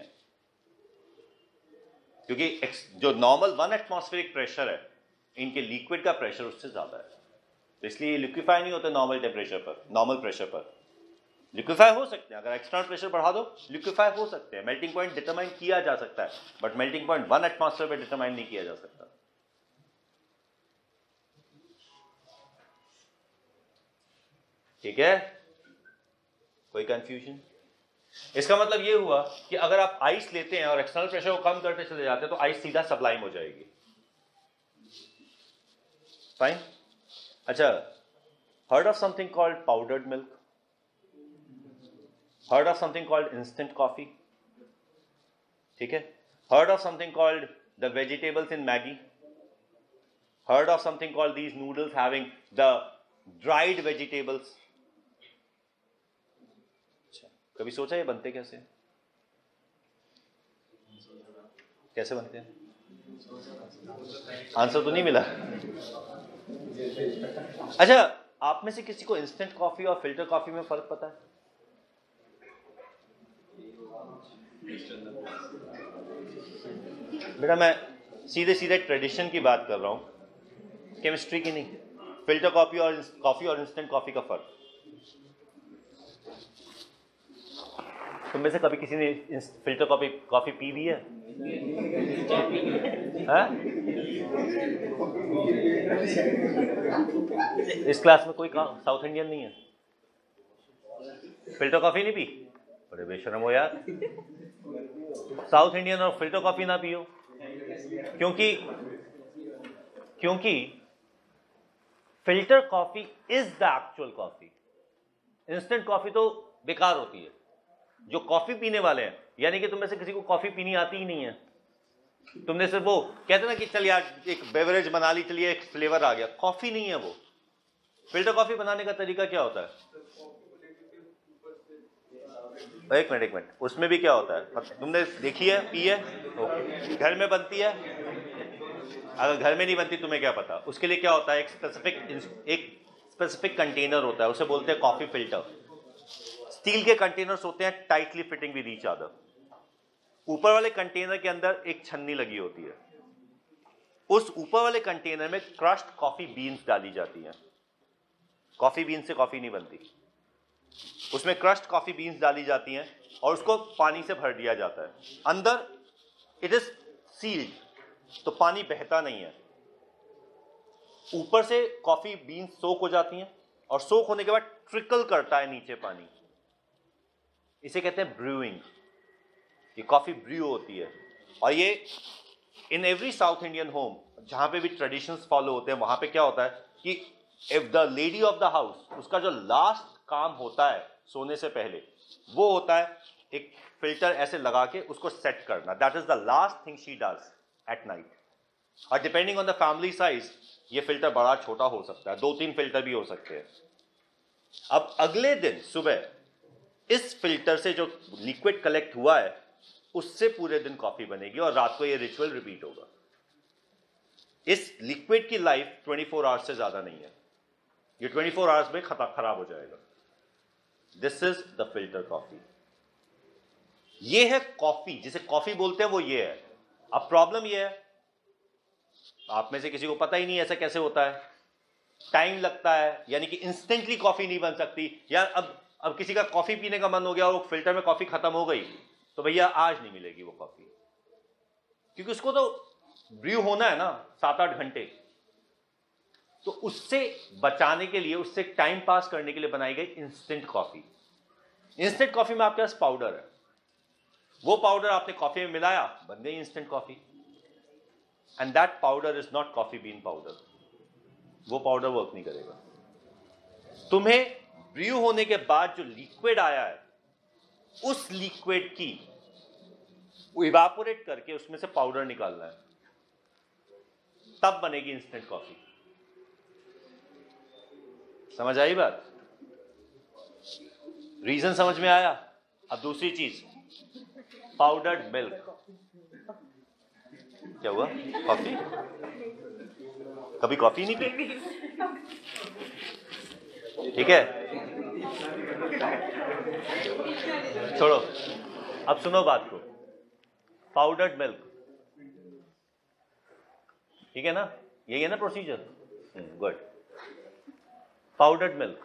क्योंकि जो नॉर्मल 1 एटमॉस्फेरिक प्रेशर है, इनके लिक्विड का प्रेशर उससे ज्यादा है, तो इसलिए लिक्विफाई नहीं होते नॉर्मल टेम्परेचर पर, नॉर्मल प्रेशर पर। लिक्विफाई हो सकते हैं, अगर एक्सटर्नल प्रेशर बढ़ा दो लिक्विफाई हो सकते हैं, मेल्टिंग पॉइंट डिटरमाइन किया जा सकता है, बट मेल्टिंग पॉइंट 1 एटमॉस्फेयर पर डिटरमाइन नहीं किया जा सकता, ठीक है। कोई कंफ्यूजन? इसका मतलब ये हुआ कि अगर आप आइस लेते हैं और एक्सटर्नल प्रेशर को कम करते चले जाते हैं तो आइस सीधा सब्लाइम हो जाएगी, फाइन। अच्छा, heard of something called powdered milk? Heard of something called instant coffee? ठीक है। Heard of something called the vegetables in Maggi? Heard of something called these noodles having the dried vegetables? अच्छा, कभी सोचा ये बनते कैसे? कैसे बनते हैं? आंसर तो नहीं मिला। अच्छा, आप में से किसी को इंस्टेंट कॉफी और फिल्टर कॉफी में फर्क पता है? बेटा मैं सीधे सीधे ट्रेडिशन की बात कर रहा हूं, केमिस्ट्री की नहीं। फिल्टर कॉफी और इंस्टेंट कॉफी का फर्क, तुम में से कभी किसी ने फिल्टर कॉफी पी दी है? इस क्लास में कोई साउथ इंडियन नहीं है? फिल्टर कॉफी नहीं पी? बड़े बेशरम हो यार, साउथ इंडियन और फिल्टर कॉफी ना पियो, क्योंकि filter coffee is the actual coffee, instant coffee तो बेकार होती है। जो कॉफी पीने वाले हैं, यानी कि तुम में से किसी को कॉफी पीनी आती ही नहीं है, तुमने सिर्फ वो कहते ना कि चल यार एक बेवरेज बना ली, चलिए एक फ्लेवर आ गया, कॉफी नहीं है वो। फिल्टर कॉफी बनाने का तरीका क्या होता है? एक मिनट, उसमें भी क्या होता है? तुमने देखी है, पी है? ओके। घर में बनती है? अगर घर में नहीं बनती तुम्हें क्या पता? उसके लिए क्या होता है, एक स्पेसिफिक कंटेनर होता है, उसे बोलते हैं कॉफी फिल्टर। स्टील के कंटेनर्स होते हैं tightly fitting with each other. ऊपर वाले कंटेनर के अंदर एक छन्नी लगी होती है, उस ऊपर वाले कंटेनर में क्रश्ड कॉफी बीन्स डाली जाती हैं। कॉफी बीन से कॉफी नहीं बनती, उसमें क्रश्ड कॉफी बीन्स डाली जाती हैं और उसको पानी से भर दिया जाता है। अंदर इट इज सील्ड, तो पानी बहता नहीं है। ऊपर से कॉफी बीन्स सोक हो जाती हैं और सोक होने के बाद ट्रिकल करता है नीचे पानी, इसे कहते हैं ब्रूइंग। ये कॉफी ब्रू होती है। और ये in every south Indian home जहां पे भी ट्रेडिशंस फॉलो होते हैं, वहां पे क्या होता है कि if the lady of the house, उसका जो लास्ट काम होता है सोने से पहले, वो होता है एक फिल्टर ऐसे लगा के उसको सेट करना। That is the last thing she does at night. और depending on the family size ये फिल्टर बड़ा छोटा हो सकता है, 2-3 फिल्टर भी हो सकते हैं। अब अगले दिन सुबह इस फिल्टर से जो लिक्विड कलेक्ट हुआ है उससे पूरे दिन कॉफी बनेगी और रात को ये रिचुअल रिपीट होगा। इस लिक्विड की लाइफ 24 आवर्स से ज्यादा नहीं है, ये 24 आवर्स में खराब हो जाएगा। This is the filter coffee. ये है कॉफी, जिसे कॉफी बोलते हैं, वो ये है। अब प्रॉब्लम ये है, आप में से किसी को पता ही नहीं ऐसा कैसे होता है, टाइम लगता है, यानी कि इंस्टेंटली कॉफी नहीं बन सकती। यार अब किसी का कॉफी पीने का मन हो गया और वो फिल्टर में कॉफी खत्म हो गई तो भैया आज नहीं मिलेगी वो कॉफी, क्योंकि उसको तो ब्रू होना है ना 7-8 घंटे। तो उससे बचाने के लिए, उससे टाइम पास करने के लिए बनाई गई इंस्टेंट कॉफी। इंस्टेंट कॉफी में आपके पास पाउडर है, वो पाउडर आपने कॉफी में मिलाया, बन गई instant coffee. And that powder is not coffee bean powder, वो पाउडर वर्क नहीं करेगा। तुम्हें ब्रू होने के बाद जो लिक्विड आया है उस लिक्विड की इवापोरेट करके उसमें से पाउडर निकालना है, तब बनेगी इंस्टेंट कॉफी। समझ आई बात? रीजन समझ में आया? अब दूसरी चीज, पाउडर्ड मिल्क। क्या हुआ? कॉफी? कभी कॉफी नहीं पी? ठीक है, छोड़ो, अब सुनो बात को। पाउडर्ड मिल्क, ठीक है ना, यही है ना प्रोसीजर? गुड। Powdered milk.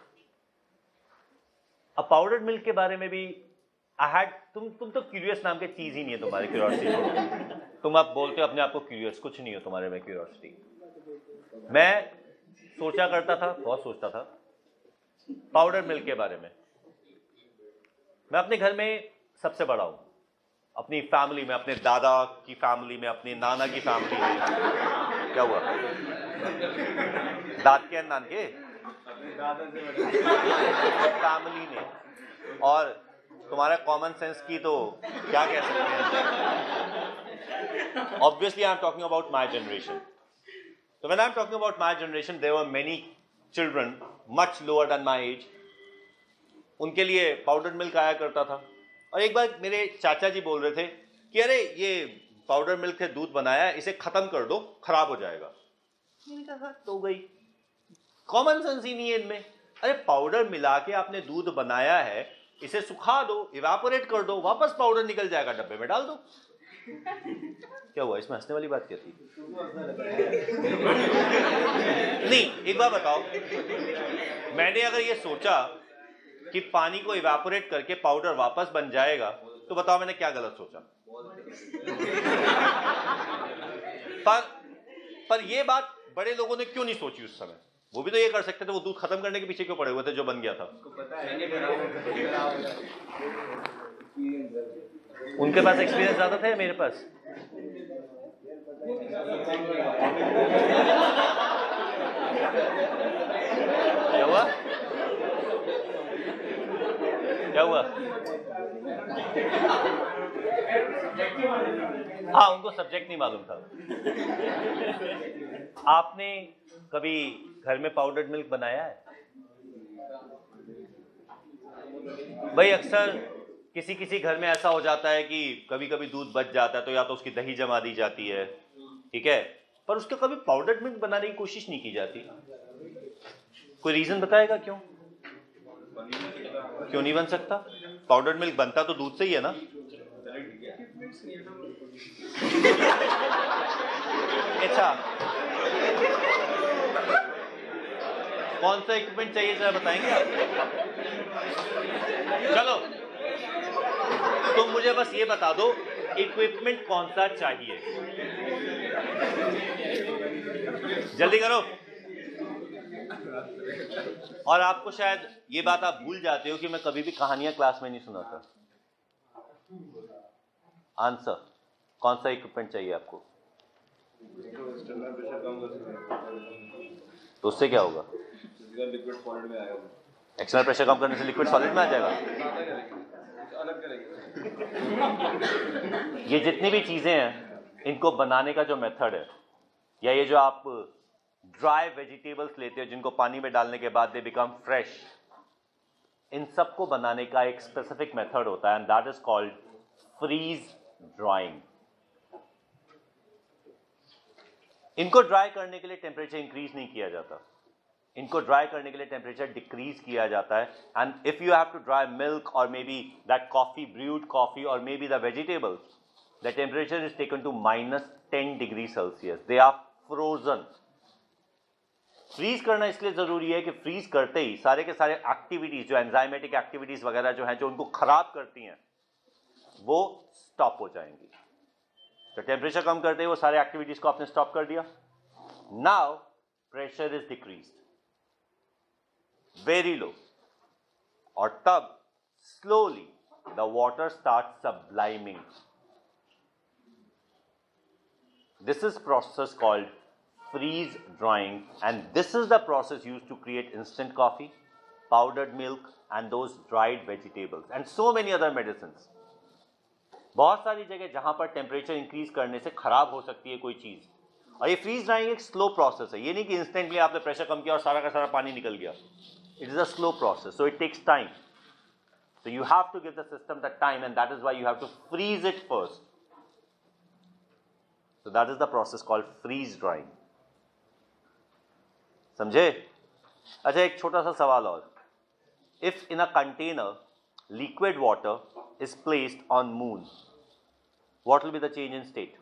अब पाउडर्ड मिल्क के बारे में भी तुम तो क्यूरियस नाम के चीज ही नहीं है तुम्हारे, क्यूरियोसिटी। तुम आप बोलते हो अपने आप को क्यूरियस, कुछ नहीं हो तुम्हारे में क्यूरियोसिटी। मैं सोचा करता था, बहुत सोचता था पाउडर मिल्क के बारे में। मैं अपने घर में सबसे बड़ा हूं, अपनी फैमिली में, अपने दादा की फैमिली में, अपने नाना की फैमिली में। क्या हुआ? दाद के नान के फैमिली में। और तुम्हारा कॉमन सेंस की तो क्या कह सकते हैं। Obviously I am talking about my generation. So when I'm talking about my generation, there were many children much lower than my age. उनके लिए पाउडर मिल्क आया करता था। और एक बार मेरे चाचा जी बोल रहे थे कि अरे ये पाउडर मिल्क से दूध बनाया है, इसे खत्म कर दो, खराब हो जाएगा। मैंने कहा तो गई, कॉमन सेंस ही नहीं है इनमें। अरे पाउडर मिला के आपने दूध बनाया है, इसे सुखा दो, इवापोरेट कर दो, वापस पाउडर निकल जाएगा, डब्बे में डाल दो। क्या हुआ? इसमें हंसने वाली बात क्या थी? नहीं, एक बार बताओ, मैंने अगर ये सोचा कि पानी को इवापोरेट करके पाउडर वापस बन जाएगा, तो बताओ मैंने क्या गलत सोचा? पर ये बात बड़े लोगों ने क्यों नहीं सोची उस समय? वो भी तो ये कर सकते थे, वो दूध खत्म करने के पीछे क्यों पड़े हुए थे जो बन गया था? उनके पास एक्सपीरियंस ज्यादा था या मेरे पास? क्या हुआ? क्या हुआ? हाँ, उनको सब्जेक्ट नहीं मालूम था। आपने कभी घर में पाउडर्ड मिल्क बनाया है? भाई अक्सर किसी घर में ऐसा हो जाता है कि कभी कभी दूध बच जाता है, तो या तो उसकी दही जमा दी जाती है, ठीक है, पर उसका कभी पाउडर्ड मिल्क बनाने की कोशिश नहीं की जाती। कोई रीजन बताएगा क्यों? क्यों नहीं बन सकता? पाउडर्ड मिल्क बनता तो दूध से ही है ना। अच्छा, कौन सा इक्विपमेंट चाहिए जरा बताएंगे आप? चलो तुम मुझे बस ये बता दो इक्विपमेंट कौन सा चाहिए, जल्दी करो। और आपको शायद ये बात आप भूल जाते हो कि मैं कभी भी कहानियां क्लास में नहीं सुनाता। आंसर, कौन सा इक्विपमेंट चाहिए आपको? तो उससे क्या होगा? लिक्विड फॉर्म में आएगा। एक्सटर्नल प्रेशर कम करने से लिक्विड सॉलिड में आ जाएगा। अलग करेंगे। ये जितनी भी चीजें हैं इनको बनाने का जो मेथड है, या ये जो आप ड्राई वेजिटेबल्स लेते हो जिनको पानी में डालने के बाद दे बिकम फ्रेश, इन सबको बनाने का एक स्पेसिफिक मेथड होता है and that is called freeze drying. इनको ड्राई करने के लिए टेम्परेचर इंक्रीज नहीं किया जाता, इनको ड्राई करने के लिए टेम्परेचर डिक्रीज किया जाता है। And if you have to dry milk और maybe that coffee, brewed coffee और maybe the vegetables, the temperature is taken to -10 degree Celsius, they are frozen. Freeze करना इसलिए जरूरी है कि फ्रीज करते ही सारे के सारे एक्टिविटीज जो एंजाइमेटिक एक्टिविटीज वगैरह जो हैं जो उनको खराब करती हैं वो स्टॉप हो जाएंगी। तो टेम्परेचर कम करते ही वो सारे एक्टिविटीज को आपने स्टॉप कर दिया। Now pressure is decreased very low, और तब slowly the water start subliming. This is process called freeze drying, and this is the process used to create instant coffee, powdered milk and those dried vegetables and so many other medicines. बहुत सारी जगह जहां पर temperature increase करने से खराब हो सकती है कोई चीज, और ये फ्रीज ड्राइंग एक स्लो प्रोसेस है। ये नहीं कि इंस्टेंटली आपने प्रेशर कम किया और सारा का सारा पानी निकल गया। It is a slow process, so it takes time. So you have to give the system the time, and that is why you have to freeze it first. So that is the process called freeze drying. समझे? अच्छा, एक छोटा सा सवाल और. If in a container liquid water is placed on moon, what will be the change in state?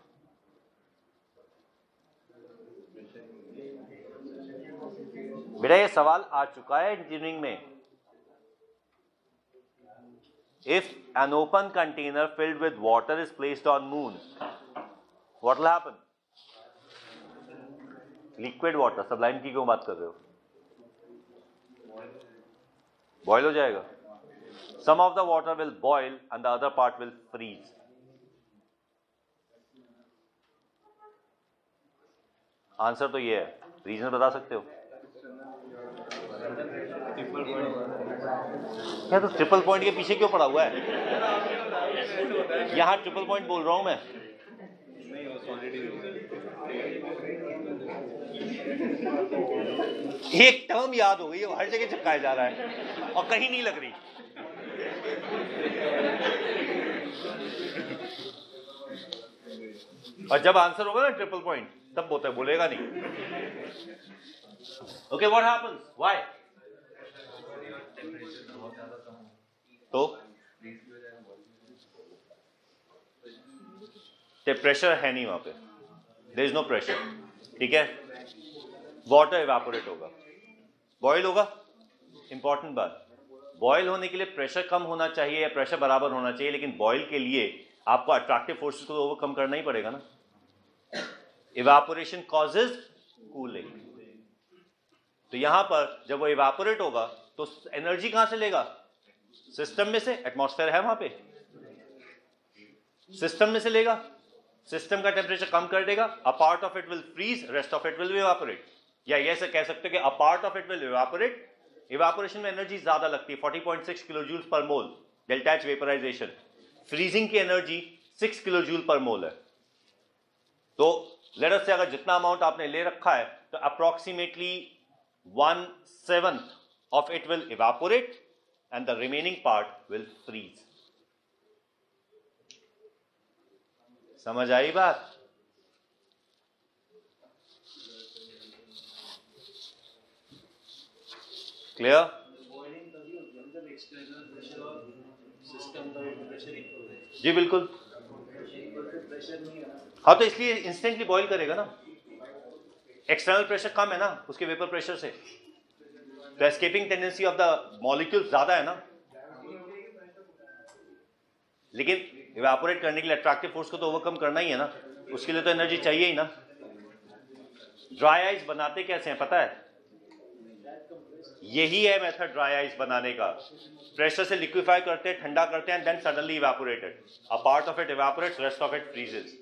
बेटा ये सवाल आ चुका है इंजीनियरिंग में. If an open container filled with water is placed on moon, what will happen? Liquid water, sublime की क्यों बात कर रहे हो? Boil हो जाएगा. Some of the water will boil and the other part will freeze. Answer तो ये है. रीजन बता सकते हो? क्या तो ट्रिपल पॉइंट के पीछे क्यों पड़ा हुआ है? यहां ट्रिपल पॉइंट बोल रहा हूं मैं. एक टर्म याद हो गई है, हर जगह चिपकाया जा रहा है और कहीं नहीं लग रही. और जब आंसर होगा ना ट्रिपल पॉइंट, तब बोलेगा नहीं. Okay, what happens? व्हाई? तो प्रेशर है नहीं वहां पे, देयर इज नो प्रेशर. ठीक है, वाटर इवेपोरेट होगा, बॉयल होगा. इंपॉर्टेंट बात, बॉयल होने के लिए प्रेशर कम होना चाहिए या प्रेशर बराबर होना चाहिए, लेकिन बॉयल के लिए आपको अट्रैक्टिव फोर्सेस को ओवरकम करना ही पड़ेगा ना. Evaporation causes cooling. तो यहां पर जब वो इवेपोरेट होगा तो एनर्जी कहां से लेगा? सिस्टम में से. एटमॉस्फेयर है वहां पे, सिस्टम में से लेगा. सिस्टम का टेम्परेचर कम कर देगा. A part of it will freeze, rest of it will evaporate. या ये ऐसे कह सकते हो कि a part of it will evaporate. Evaporation में एनर्जी ज्यादा लगती है, 40.6 kilo joule per mole. Delta H vaporisation. Freezing की energy 6 kilo joule per mole है. तो लेट अस से अगर जितना अमाउंट आपने ले रखा है तो approximately 1/7 of it will evaporate and the remaining part will freeze. समझ आई बात? क्लियर? जी बिल्कुल. हाँ, तो इसलिए इंस्टेंटली बॉईल करेगा ना. एक्सटर्नल प्रेशर कम है ना उसके वेपर प्रेशर से, तो escaping tendency of the molecule ज्यादा है ना. लेकिन इवेपोरेट करने के लिए अट्रैक्टिव फोर्स को तो ओवरकम करना ही है ना, उसके लिए तो एनर्जी चाहिए ही ना. ड्राई आइस बनाते कैसे हैं पता है? यही है मेथड ड्राई आइस बनाने का. प्रेशर से लिक्विफाई करते हैं, ठंडा करते हैं, then suddenly evaporated. A part of it evaporates, rest of it freezes.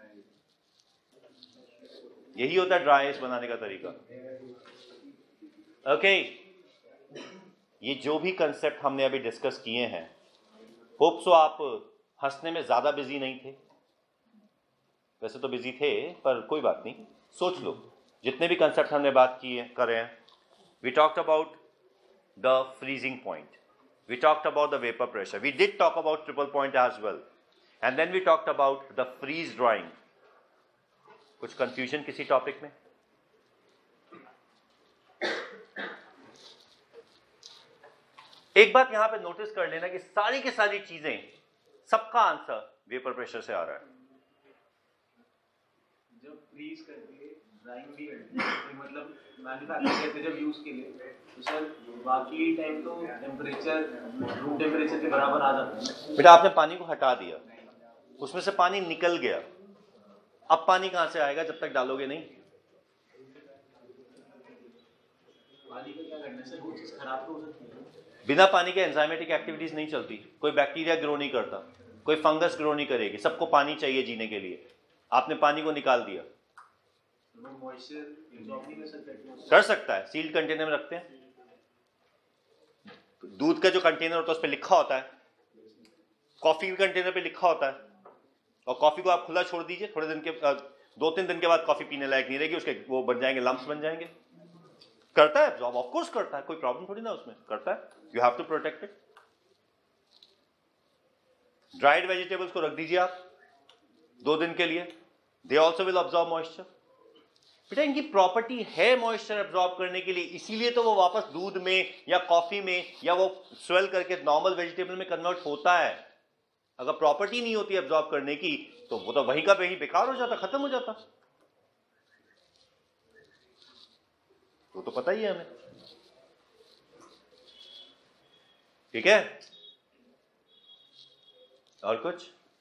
यही होता है ड्राई आइस बनाने का तरीका. ओके, ये जो भी कंसेप्ट हमने अभी डिस्कस किए हैं, होप सो आप हंसने में ज़्यादा बिजी नहीं थे। वैसे तो बिजी थे, पर कोई बात नहीं, सोच लो जितने भी कंसेप्ट हमने बात किए कर रहे हैं। We talked about the freezing point, we talked about the vapour pressure, we did talk about triple point as well, and then we talked about the freeze drying. कुछ कंफ्यूजन किसी टॉपिक में? एक बात यहां पे नोटिस कर लेना कि सारी की सारी चीजें, सबका आंसर वेपर प्रेशर से आ रहा है। जब फ्रीज करके ड्राइंग भी करते हैं तो मतलब मैन्युफैक्चर करते जब यूज के लिए, तो सर बाकी टाइम तो टेम्परेचर रूम टेम्परेचर के बराबर आ जाता है। बेटा आपने पानी को हटा दिया, उसमें से पानी निकल गया, अब पानी कहां से आएगा जब तक डालोगे नहीं? पानी का क्या करना है सर, वो चीज खराब तो हो सकती है। बिना पानी के एंजाइमेटिक एक्टिविटीज नहीं चलती। कोई बैक्टीरिया ग्रो नहीं करता, कोई फंगस ग्रो नहीं करेगी, सबको पानी चाहिए जीने के लिए। आपने पानी को निकाल दिया, कर सकता है, सील्ड कंटेनर में रखते हैं। दूध का जो कंटेनर होता है उस पर लिखा होता है, कॉफी के कंटेनर पे लिखा होता है, और कॉफी को आप खुला छोड़ दीजिए, थोड़े दिन के 2-3 दिन के बाद कॉफी पीने लायक नहीं रहेगी, उसके वो बन जाएंगे, लम्प्स बन जाएंगे। करता है एब्जॉर्ब, ऑफ कोर्स करता है, कोई प्रॉब्लम थोड़ी ना उसमें, करता है। You have to protect it. Dried vegetables को रख दीजिए आप 2 दिन के लिए, they also will absorb moisture. बेटा इनकी प्रॉपर्टी है मॉइस्चर एब्जॉर्ब करने के लिए, इसीलिए तो वो वापस दूध में या कॉफी में या वो स्वेल करके नॉर्मल वेजिटेबल में कन्वर्ट होता है। अगर प्रॉपर्टी नहीं होती एब्जॉर्ब करने की तो वो तो वहीं का वहीं बेकार हो जाता, खत्म हो जाता। वो तो पता ही है हमें, ठीक है? और कुछ?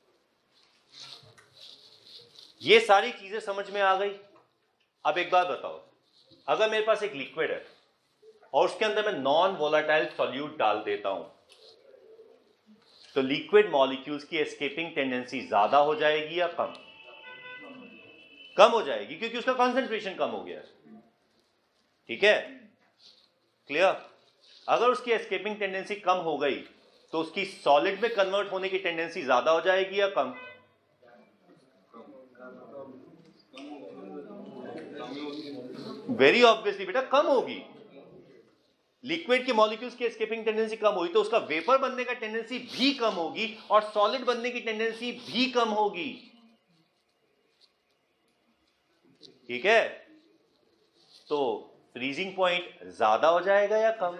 ये सारी चीजें समझ में आ गई। अब एक बात बताओ, अगर मेरे पास एक लिक्विड है और उसके अंदर मैं नॉन वोलाटाइल सॉल्यूट डाल देता हूं, तो लिक्विड मॉलिक्यूल्स की एस्केपिंग टेंडेंसी ज्यादा हो जाएगी या कम? कम हो जाएगी, क्योंकि उसका कंसंट्रेशन कम हो गया है। ठीक है, क्लियर? अगर उसकी एस्केपिंग टेंडेंसी कम हो गई तो उसकी सॉलिड में कन्वर्ट होने की टेंडेंसी ज्यादा हो जाएगी या कम? वेरी ऑब्वियसली बेटा कम होगी। लिक्विड के मॉलिक्यूल्स की एस्केपिंग टेंडेंसी कम हुई तो उसका वेपर बनने का टेंडेंसी भी कम होगी और सॉलिड बनने की टेंडेंसी भी कम होगी। ठीक है, तो फ्रीजिंग पॉइंट ज्यादा हो जाएगा या कम?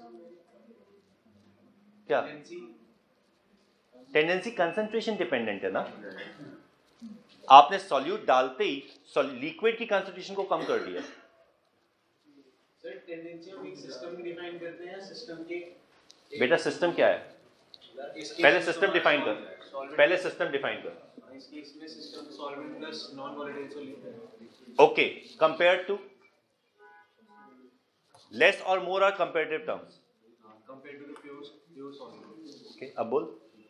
क्या टेंडेंसी? कंसंट्रेशन डिपेंडेंट है ना। आपने सॉल्यूट डालते ही लिक्विड की कंसंट्रेशन को कम कर दिया। सर टेंडेंसी हम एक सिस्टम की डिफाइन करते हैं, सिस्टम के बेटा सिस्टम क्या है? पहले सिस्टम डिफाइन कर, पहले सिस्टम डिफाइन कर। इस केस में system solvent plus non volatile solute. Okay, compare to less और more are comparative terms. Compare to the pure solute. Okay, अब बोल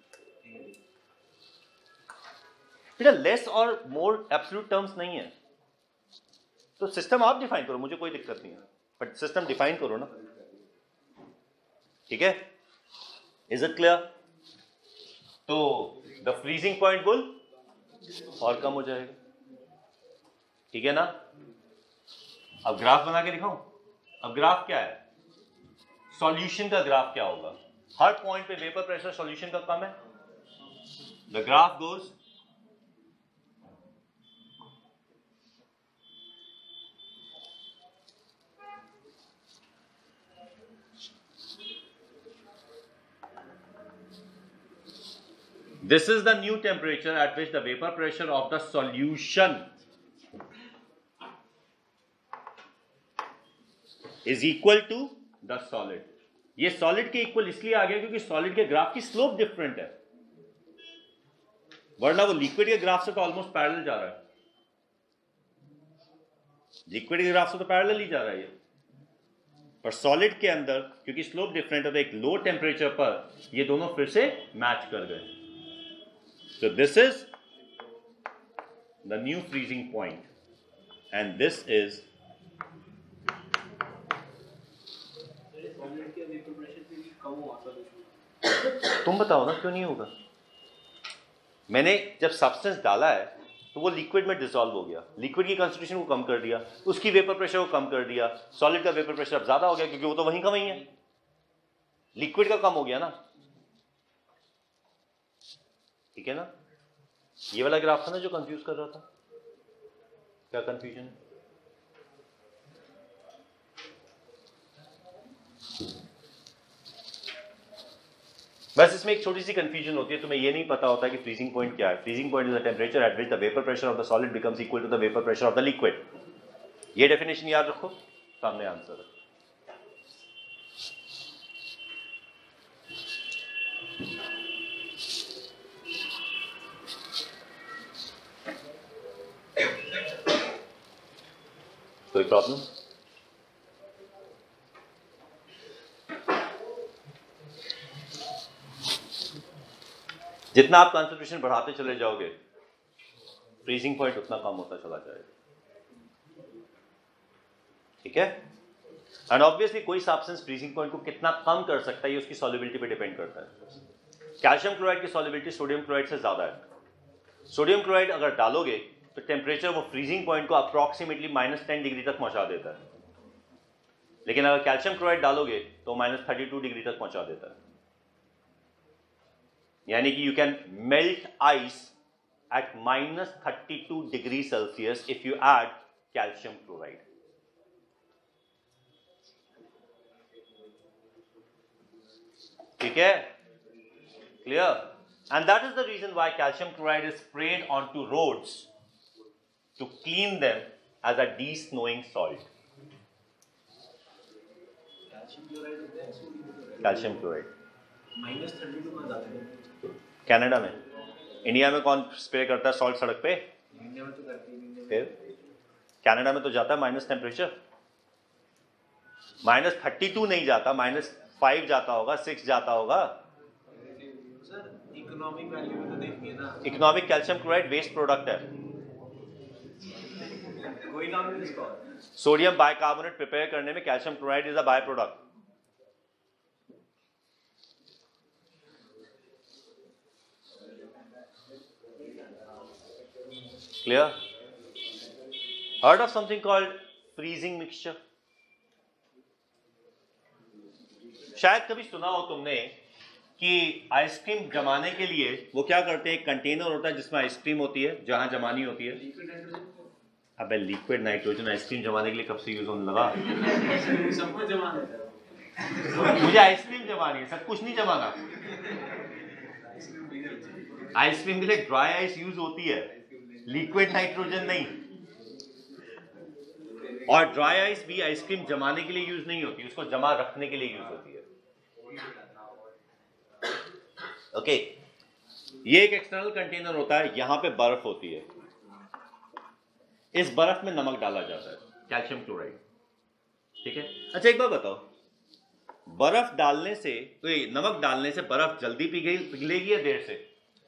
बेटा, लेस और मोर एब्सोल्यूट टर्म्स नहीं है। तो सिस्टम आप डिफाइन करो, मुझे कोई दिक्कत नहीं है, बट सिस्टम डिफाइन करो ना। ठीक है, इज इट क्लियर? तो द फ्रीजिंग पॉइंट बोल और कम हो जाएगा, ठीक है ना? अब ग्राफ बना के दिखाऊं? अब ग्राफ क्या है? सॉल्यूशन का ग्राफ क्या होगा? हर पॉइंट पे वेपर प्रेशर सॉल्यूशन का कम है। The graph goes this is the new temperature at which the vapor pressure of the solution is equal to the solid. ये सॉलिड के इक्वल इसलिए आ गया क्योंकि सॉलिड के ग्राफ की स्लोप डिफरेंट है, वरना वो लिक्विड के ग्राफ से तो ऑलमोस्ट पैरेलल जा रहा है। लिक्विड के ग्राफ से तो पैरेलल ही जा रहा है ये, पर सॉलिड के अंदर क्योंकि स्लोप डिफरेंट है तो एक लो टेम्परेचर पर ये दोनों फिर से मैच कर गए। So this is the new freezing point, and this is unit के वेपर प्रेशर पे भी कम हुआ सॉल्यूशन। तुम बताओ ना क्यों नहीं होगा? मैंने जब सब्सटेंस डाला है तो वो लिक्विड में डिसॉल्व हो गया, लिक्विड की कंसंट्रेशन को कम कर दिया, उसकी वेपर प्रेशर को कम कर दिया, सॉलिड का वेपर प्रेशर अब ज्यादा हो गया क्योंकि वो तो वहीं का वहीं है, लिक्विड का कम हो गया ना। ठीक है ना? ये वाला ग्राफ था ना जो कंफ्यूज कर रहा था। क्या कंफ्यूजन है? बस इसमें एक छोटी सी कंफ्यूजन होती है, तुम्हें ये नहीं पता होता कि फ्रीजिंग पॉइंट क्या है। Freezing point is the temperature at which the vapour pressure of the solid becomes equal to the vapour pressure of the liquid. ये डेफिनेशन याद रखो, सामने आंसर है। कोई प्रॉब्लम? जितना आप कंसंट्रेशन बढ़ाते चले जाओगे फ्रीजिंग पॉइंट उतना कम होता चला जाएगा। ठीक है? एंड ऑब्वियसली कोई सब्सटेंस फ्रीजिंग पॉइंट को कितना कम कर सकता है ये उसकी सॉल्युबिलिटी पे डिपेंड करता है। कैल्शियम क्लोराइड की सॉल्युबिलिटी सोडियम क्लोराइड से ज्यादा है। सोडियम क्लोराइड अगर डालोगे तो टेम्परेचर वो फ्रीजिंग पॉइंट को अप्रॉक्सीमेटली -10 डिग्री तक पहुंचा देता है, लेकिन अगर कैल्शियम क्लोराइड डालोगे तो -32 डिग्री तक पहुंचा देता है। यानी कि you can melt ice at -32 degree Celsius if you add calcium chloride. ठीक है? Clear? And that is the reason why calcium chloride is sprayed onto roads to clean them as a de-snowing salt. Calcium chloride. -32 में जाते हैं Canada में। India में कौन spray करता है सॉल्ट सड़क पे? इंडिया में तो करते हैं। फिर कनाडा में तो जाता है माइनस टेम्परेचर, -32 नहीं जाता, -5 जाता होगा, 6 जाता होगा। इकोनॉमिक वैल्यू में तो देखिए ना, economic calcium chloride waste product है। कोई नाम नहीं इसका। सोडियम बाइकार्बोनेट प्रिपेयर करने में calcium chloride is a by product. Clear? Heard of something called freezing mixture? शायद कभी सुना हो तुमने कि आइसक्रीम जमाने के लिए वो क्या करते हैं, एक कंटेनर होता है जिसमें आइसक्रीम होती है, जहां जमानी होती है। अबे लिक्विड नाइट्रोजन आइसक्रीम जमाने के लिए कब से यूज होने लगा? सब कुछ जमा देता है। मुझे आइसक्रीम जमानी है, सब कुछ नहीं जमाना। आइसक्रीम के लिए ड्राई आइस यूज होती है, लिक्विड नाइट्रोजन नहीं। और ड्राई आइस भी आइसक्रीम जमाने के लिए यूज नहीं होती, उसको जमा रखने के लिए यूज होती है। ओके, ये एक एक्सटर्नल कंटेनर होता है, यहां पे बर्फ होती है, इस बर्फ में नमक डाला जाता है, कैल्शियम क्लोराइड। ठीक है? अच्छा एक बात बताओ, बर्फ डालने से, तो नमक डालने से बर्फ जल्दी पिघलेगी या देर से?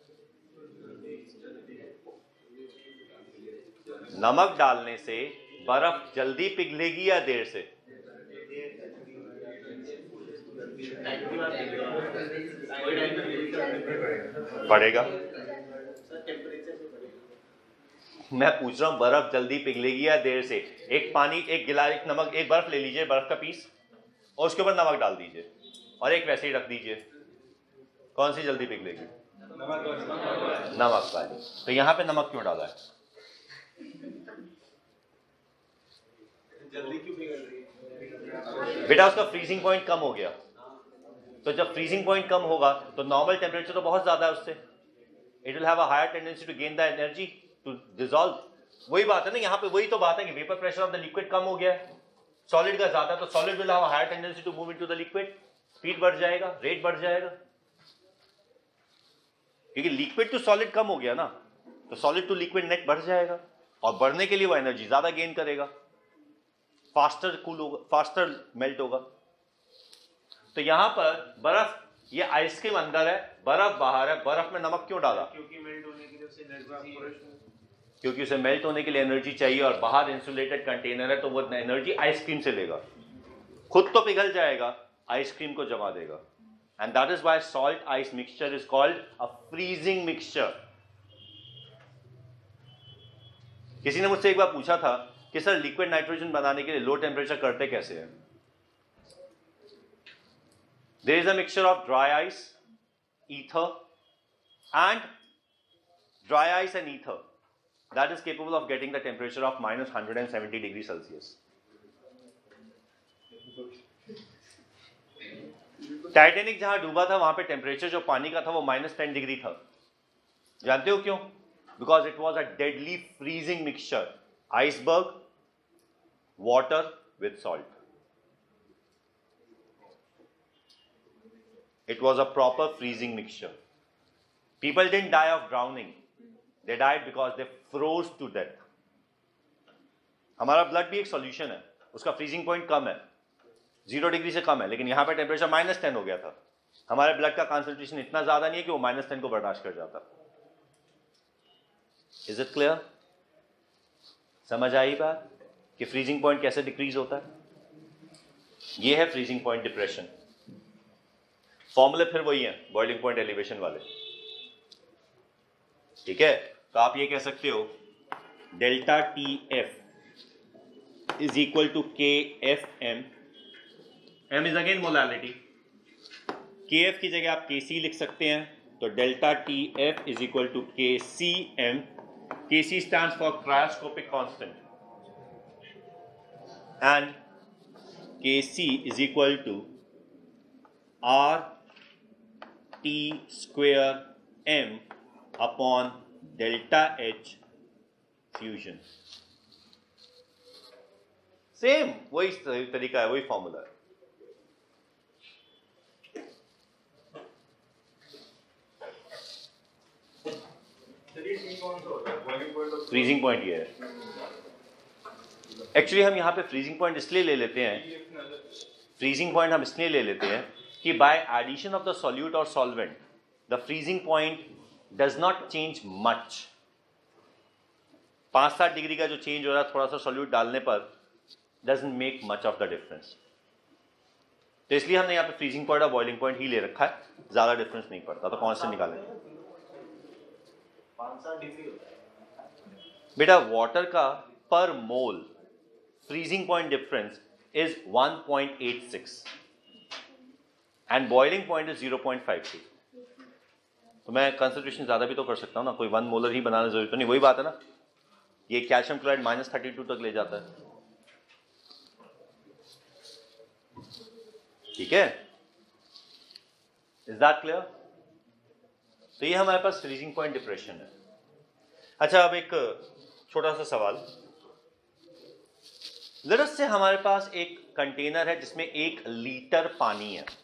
नमक डालने से बर्फ जल्दी पिघलेगी या देर से? पड़ेगा। मैं पूछ रहा हूं बर्फ जल्दी पिघलेगी या देर से? एक पानी, एक गिलास, एक नमक, एक बर्फ ले लीजिए, बर्फ का पीस, और उसके ऊपर नमक डाल दीजिए और एक वैसे ही रख दीजिए, कौन सी जल्दी पिघलेगी? नमक वाली। तो यहां पे नमक क्यों डाला है? जल्दी क्यों पिघल रही है? बेटा उसका फ्रीजिंग पॉइंट कम हो गया, तो जब फ्रीजिंग पॉइंट कम होगा तो नॉर्मल टेम्परेचर तो बहुत ज्यादा है उससे, it will have a higher tendency to gain the energy to dissolve. वही बात है ना, यहाँ पे वही तो बात है कि vapour pressure of the liquid कम हो गया है, सॉलिड का ज्यादा, तो solid will have a higher tendency to move into the liquid, speed बढ़ जाएगा, रेट बढ़ जाएगा, क्योंकि लिक्विड टू सॉलिड कम हो गया ना, तो सॉलिड टू लिक्विड नेट बढ़ जाएगा, और बढ़ने के लिए वो एनर्जी ज्यादा गेन करेगा, फास्टर कूल होगा, फास्टर मेल्ट होगा। तो यहां पर बर्फ, ये आइसक्रीम अंदर है, बर्फ बाहर है, बर्फ में नमक क्यों डाला? क्योंकि मेल्ट होने के लिए उसे एनर्जी, क्योंकि उसे मेल्ट होने के लिए एनर्जी चाहिए, और बाहर इंसुलेटेड कंटेनर है तो वो एनर्जी आइसक्रीम से लेगा, खुद तो पिघल जाएगा आइसक्रीम को जमा देगा, and that is why salt ice mixture is called a freezing mixture. किसी ने मुझसे एक बार पूछा था कि सर लिक्विड नाइट्रोजन बनाने के लिए लो टेम्परेचर करते कैसे हैं? There is a mixture of dry ice, ether and dry ice and ether that is capable of getting the temperature of minus 170 degrees Celsius. Titanic जहां डूबा था वहां पे टेम्परेचर जो पानी का था वो minus 10 डिग्री था। जानते हो क्यों? Because it was a deadly freezing mixture, iceberg, water with salt. It was a proper freezing mixture. People didn't die of drowning. They died because they froze to death. हमारा blood भी एक solution है, उसका freezing point कम है, 0 degree से कम है, लेकिन यहाँ पे टेम्परेचर -10 हो गया था. हमारे ब्लड का कॉन्सेंट्रेशन इतना ज्यादा नहीं है कि वो -10 को बर्दाश्त कर जाता. Is it clear? समझ आई बात कि फ्रीजिंग पॉइंट कैसे डिक्रीज होता है? ये है फ्रीजिंग पॉइंट डिप्रेशन. फॉर्मूले फिर वही है बॉइलिंग पॉइंट एलिवेशन वाले. ठीक है, तो आप ये कह सकते हो delta T F is equal to K F M. M is again molality. K F की जगह आप के सी लिख सकते हैं, तो delta T F is equal to K C M. K C stands for cryoscopic constant and K C is equal to R T square M upon delta H fusion. Same वही तरीका है, वही formula है. Freezing point ये है. Actually हम यहां पे फ्रीजिंग पॉइंट इसलिए ले लेते हैं, फ्रीजिंग पॉइंट हम इसलिए ले लेते हैं कि by addition of the solute और solvent the freezing point does not change much. 5-7 degree का जो चेंज हो रहा है थोड़ा सा सॉल्यूट डालने पर doesn't make much of the difference. तो इसलिए हमने यहाँ पे फ्रीजिंग पॉइंट और बॉइलिंग पॉइंट ही ले रखा है, ज्यादा डिफरेंस नहीं पड़ता. तो कौन से निकालें? 5-7 डिग्री होता है बेटा. वाटर का per mole freezing point difference is 1.86 and boiling point is 0.52. तो मैं कंसंट्रेशन ज्यादा भी तो कर सकता हूँ ना, कोई 1 मोलर ही बनाना जरूरी तो नहीं. वही बात है ना, ये कैल्शियम क्लोराइड -32 तक ले जाता है. ठीक है, इज दैट क्लियर? तो ये हमारे पास फ्रीजिंग पॉइंट डिप्रेशन है. अच्छा, अब एक छोटा सा सवाल. लेट्स से हमारे पास एक कंटेनर है जिसमें 1 लीटर पानी है,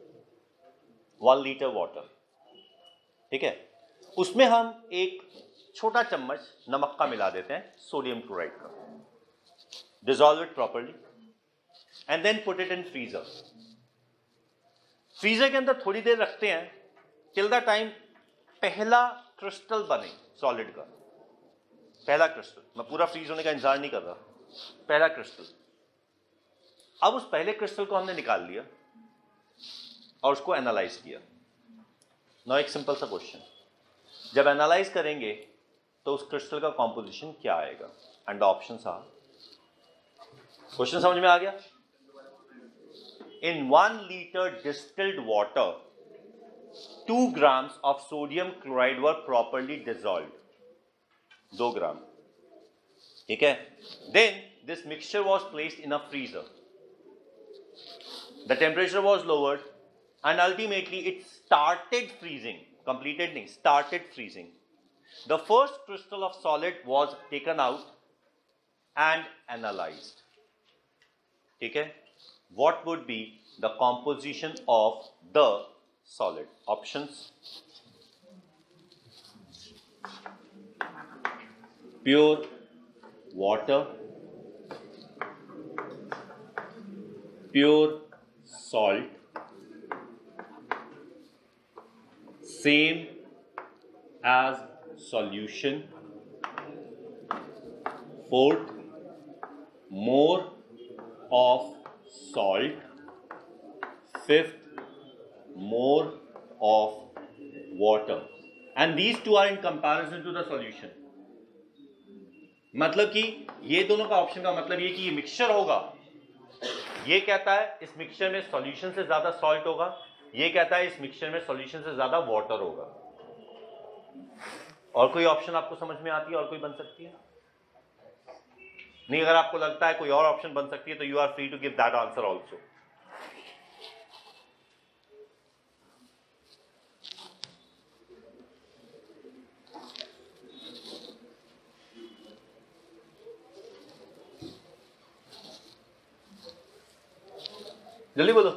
1 लीटर वाटर. ठीक है, उसमें हम एक छोटा चम्मच नमक का मिला देते हैं, सोडियम क्लोराइड का. Dissolve it properly and then put it in freezer. Freezer के अंदर थोड़ी देर रखते हैं टिल द टाइम पहला क्रिस्टल बने सॉलिड का. पहला क्रिस्टल, मैं पूरा फ्रीज होने का इंतजार नहीं कर रहा, पहला क्रिस्टल. अब उस पहले क्रिस्टल को हमने निकाल लिया और उसको एनालाइज किया. नाउ एक सिंपल सा क्वेश्चन, जब एनालाइज करेंगे तो उस क्रिस्टल का कॉम्पोजिशन क्या आएगा? And the options are. Question समझ में आ गया? In 1 litre distilled water 2 grams of sodium chloride were properly dissolved. 2 gram. ठीक है, then this mixture was placed in a freezer. The temperature was lowered and ultimately it started freezing. Completed नहीं, started freezing. The first crystal of solid was taken out and analyzed. ठीक है, what would be the composition of the solid? Options: pure water, pure salt, same as solution, fourth, more of salt, fifth more of water, and these two are in comparison to the solution. मतलब कि ये दोनों का option का मतलब ये कि ये मिक्सचर होगा, ये कहता है इस मिक्सचर में सॉल्यूशन से ज्यादा सॉल्ट होगा, ये कहता है इस मिक्सचर में सॉल्यूशन से ज्यादा वाटर होगा। और कोई ऑप्शन आपको समझ में आती है और कोई बन सकती है? नहीं, अगर आपको लगता है कोई और ऑप्शन बन सकती है तो you are free to give that answer also. जल्दी बोलो।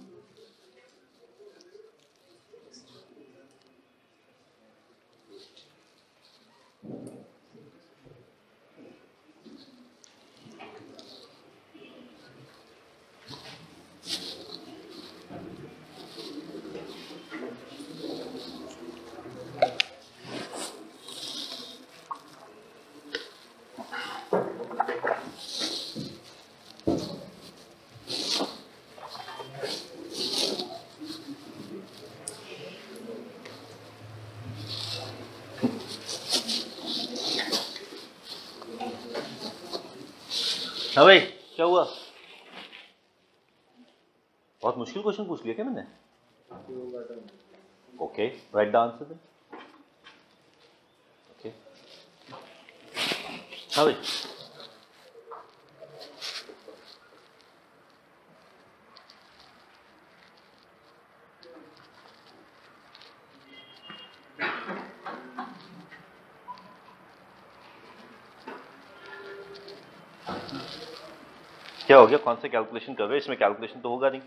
हाँ भाई, क्या हुआ? बहुत मुश्किल क्वेश्चन पूछ लिया क्या मैंने? Okay, write the answer then. Okay, हाँ भाई, क्या हो गया? कौन से कैलकुलेशन कर रहे हो? इसमें कैलकुलेशन तो होगा नहीं,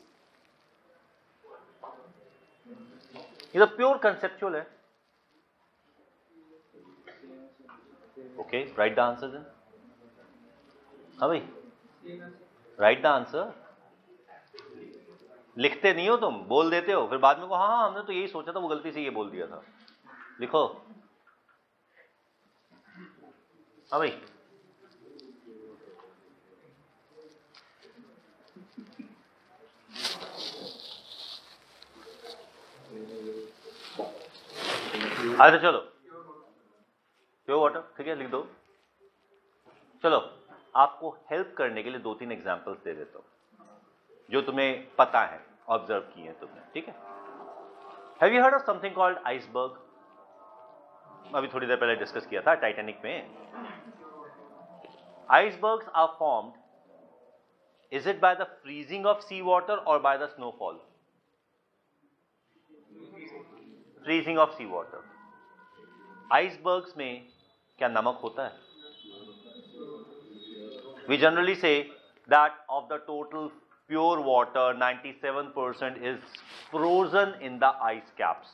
ये तो प्योर कंसेप्चुअल है। Okay, write the answer then. हाँ भाई, राइट द आंसर। लिखते नहीं हो तुम, बोल देते हो, फिर बाद में को हाँ हाँ हमने तो यही सोचा था, वो गलती से ये बोल दिया था। लिखो। हाँ भाई, अच्छा चलो, प्योर वाटर, ठीक है, लिख दो। चलो, आपको हेल्प करने के लिए 2-3 एग्जांपल्स दे देता हूं जो तुम्हें पता है, ऑब्जर्व किए हैं तुमने, ठीक है। Have you heard of something called iceberg? अभी थोड़ी देर पहले डिस्कस किया था टाइटैनिक में। Icebergs are formed, is it by the freezing of sea water और by the snowfall? Freezing of sea water. Icebergs में क्या नमक होता है? We generally say that of the total pure water, 97% is frozen in the ice caps.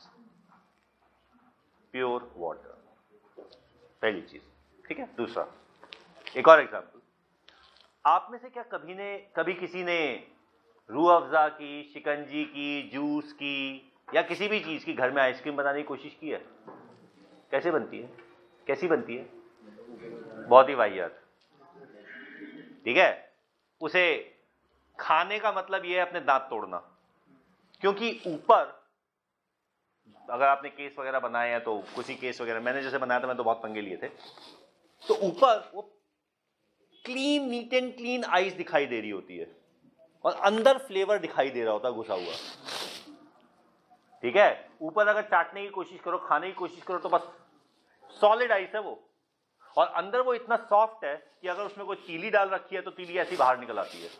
Pure water. पहली चीज, ठीक है। दूसरा, एक और एग्जाम्पल, आप में से क्या कभी किसी ने रूह अफ़ज़ा की, शिकंजी की, जूस की या किसी भी चीज की घर में आइसक्रीम बनाने की कोशिश की है? कैसे बनती है? कैसी बनती है? बहुत ही वाहियात, ठीक है। उसे खाने का मतलब यह है अपने दांत तोड़ना, क्योंकि ऊपर अगर आपने केस वगैरह बनाए हैं तो कुछ ही केस वगैरह, मैंने जैसे बनाया था, मैं तो बहुत पंगे लिए थे, तो ऊपर वो clean, neat and clean ice दिखाई दे रही होती है और अंदर फ्लेवर दिखाई दे रहा होता है घुसा हुआ, ठीक है। ऊपर अगर चाटने की कोशिश करो, खाने की कोशिश करो, तो बस सॉलिड आइस है वो, और अंदर वो इतना सॉफ्ट है कि अगर उसमें कोई तीली डाल रखी है तो तीली ऐसी बाहर निकल आती है,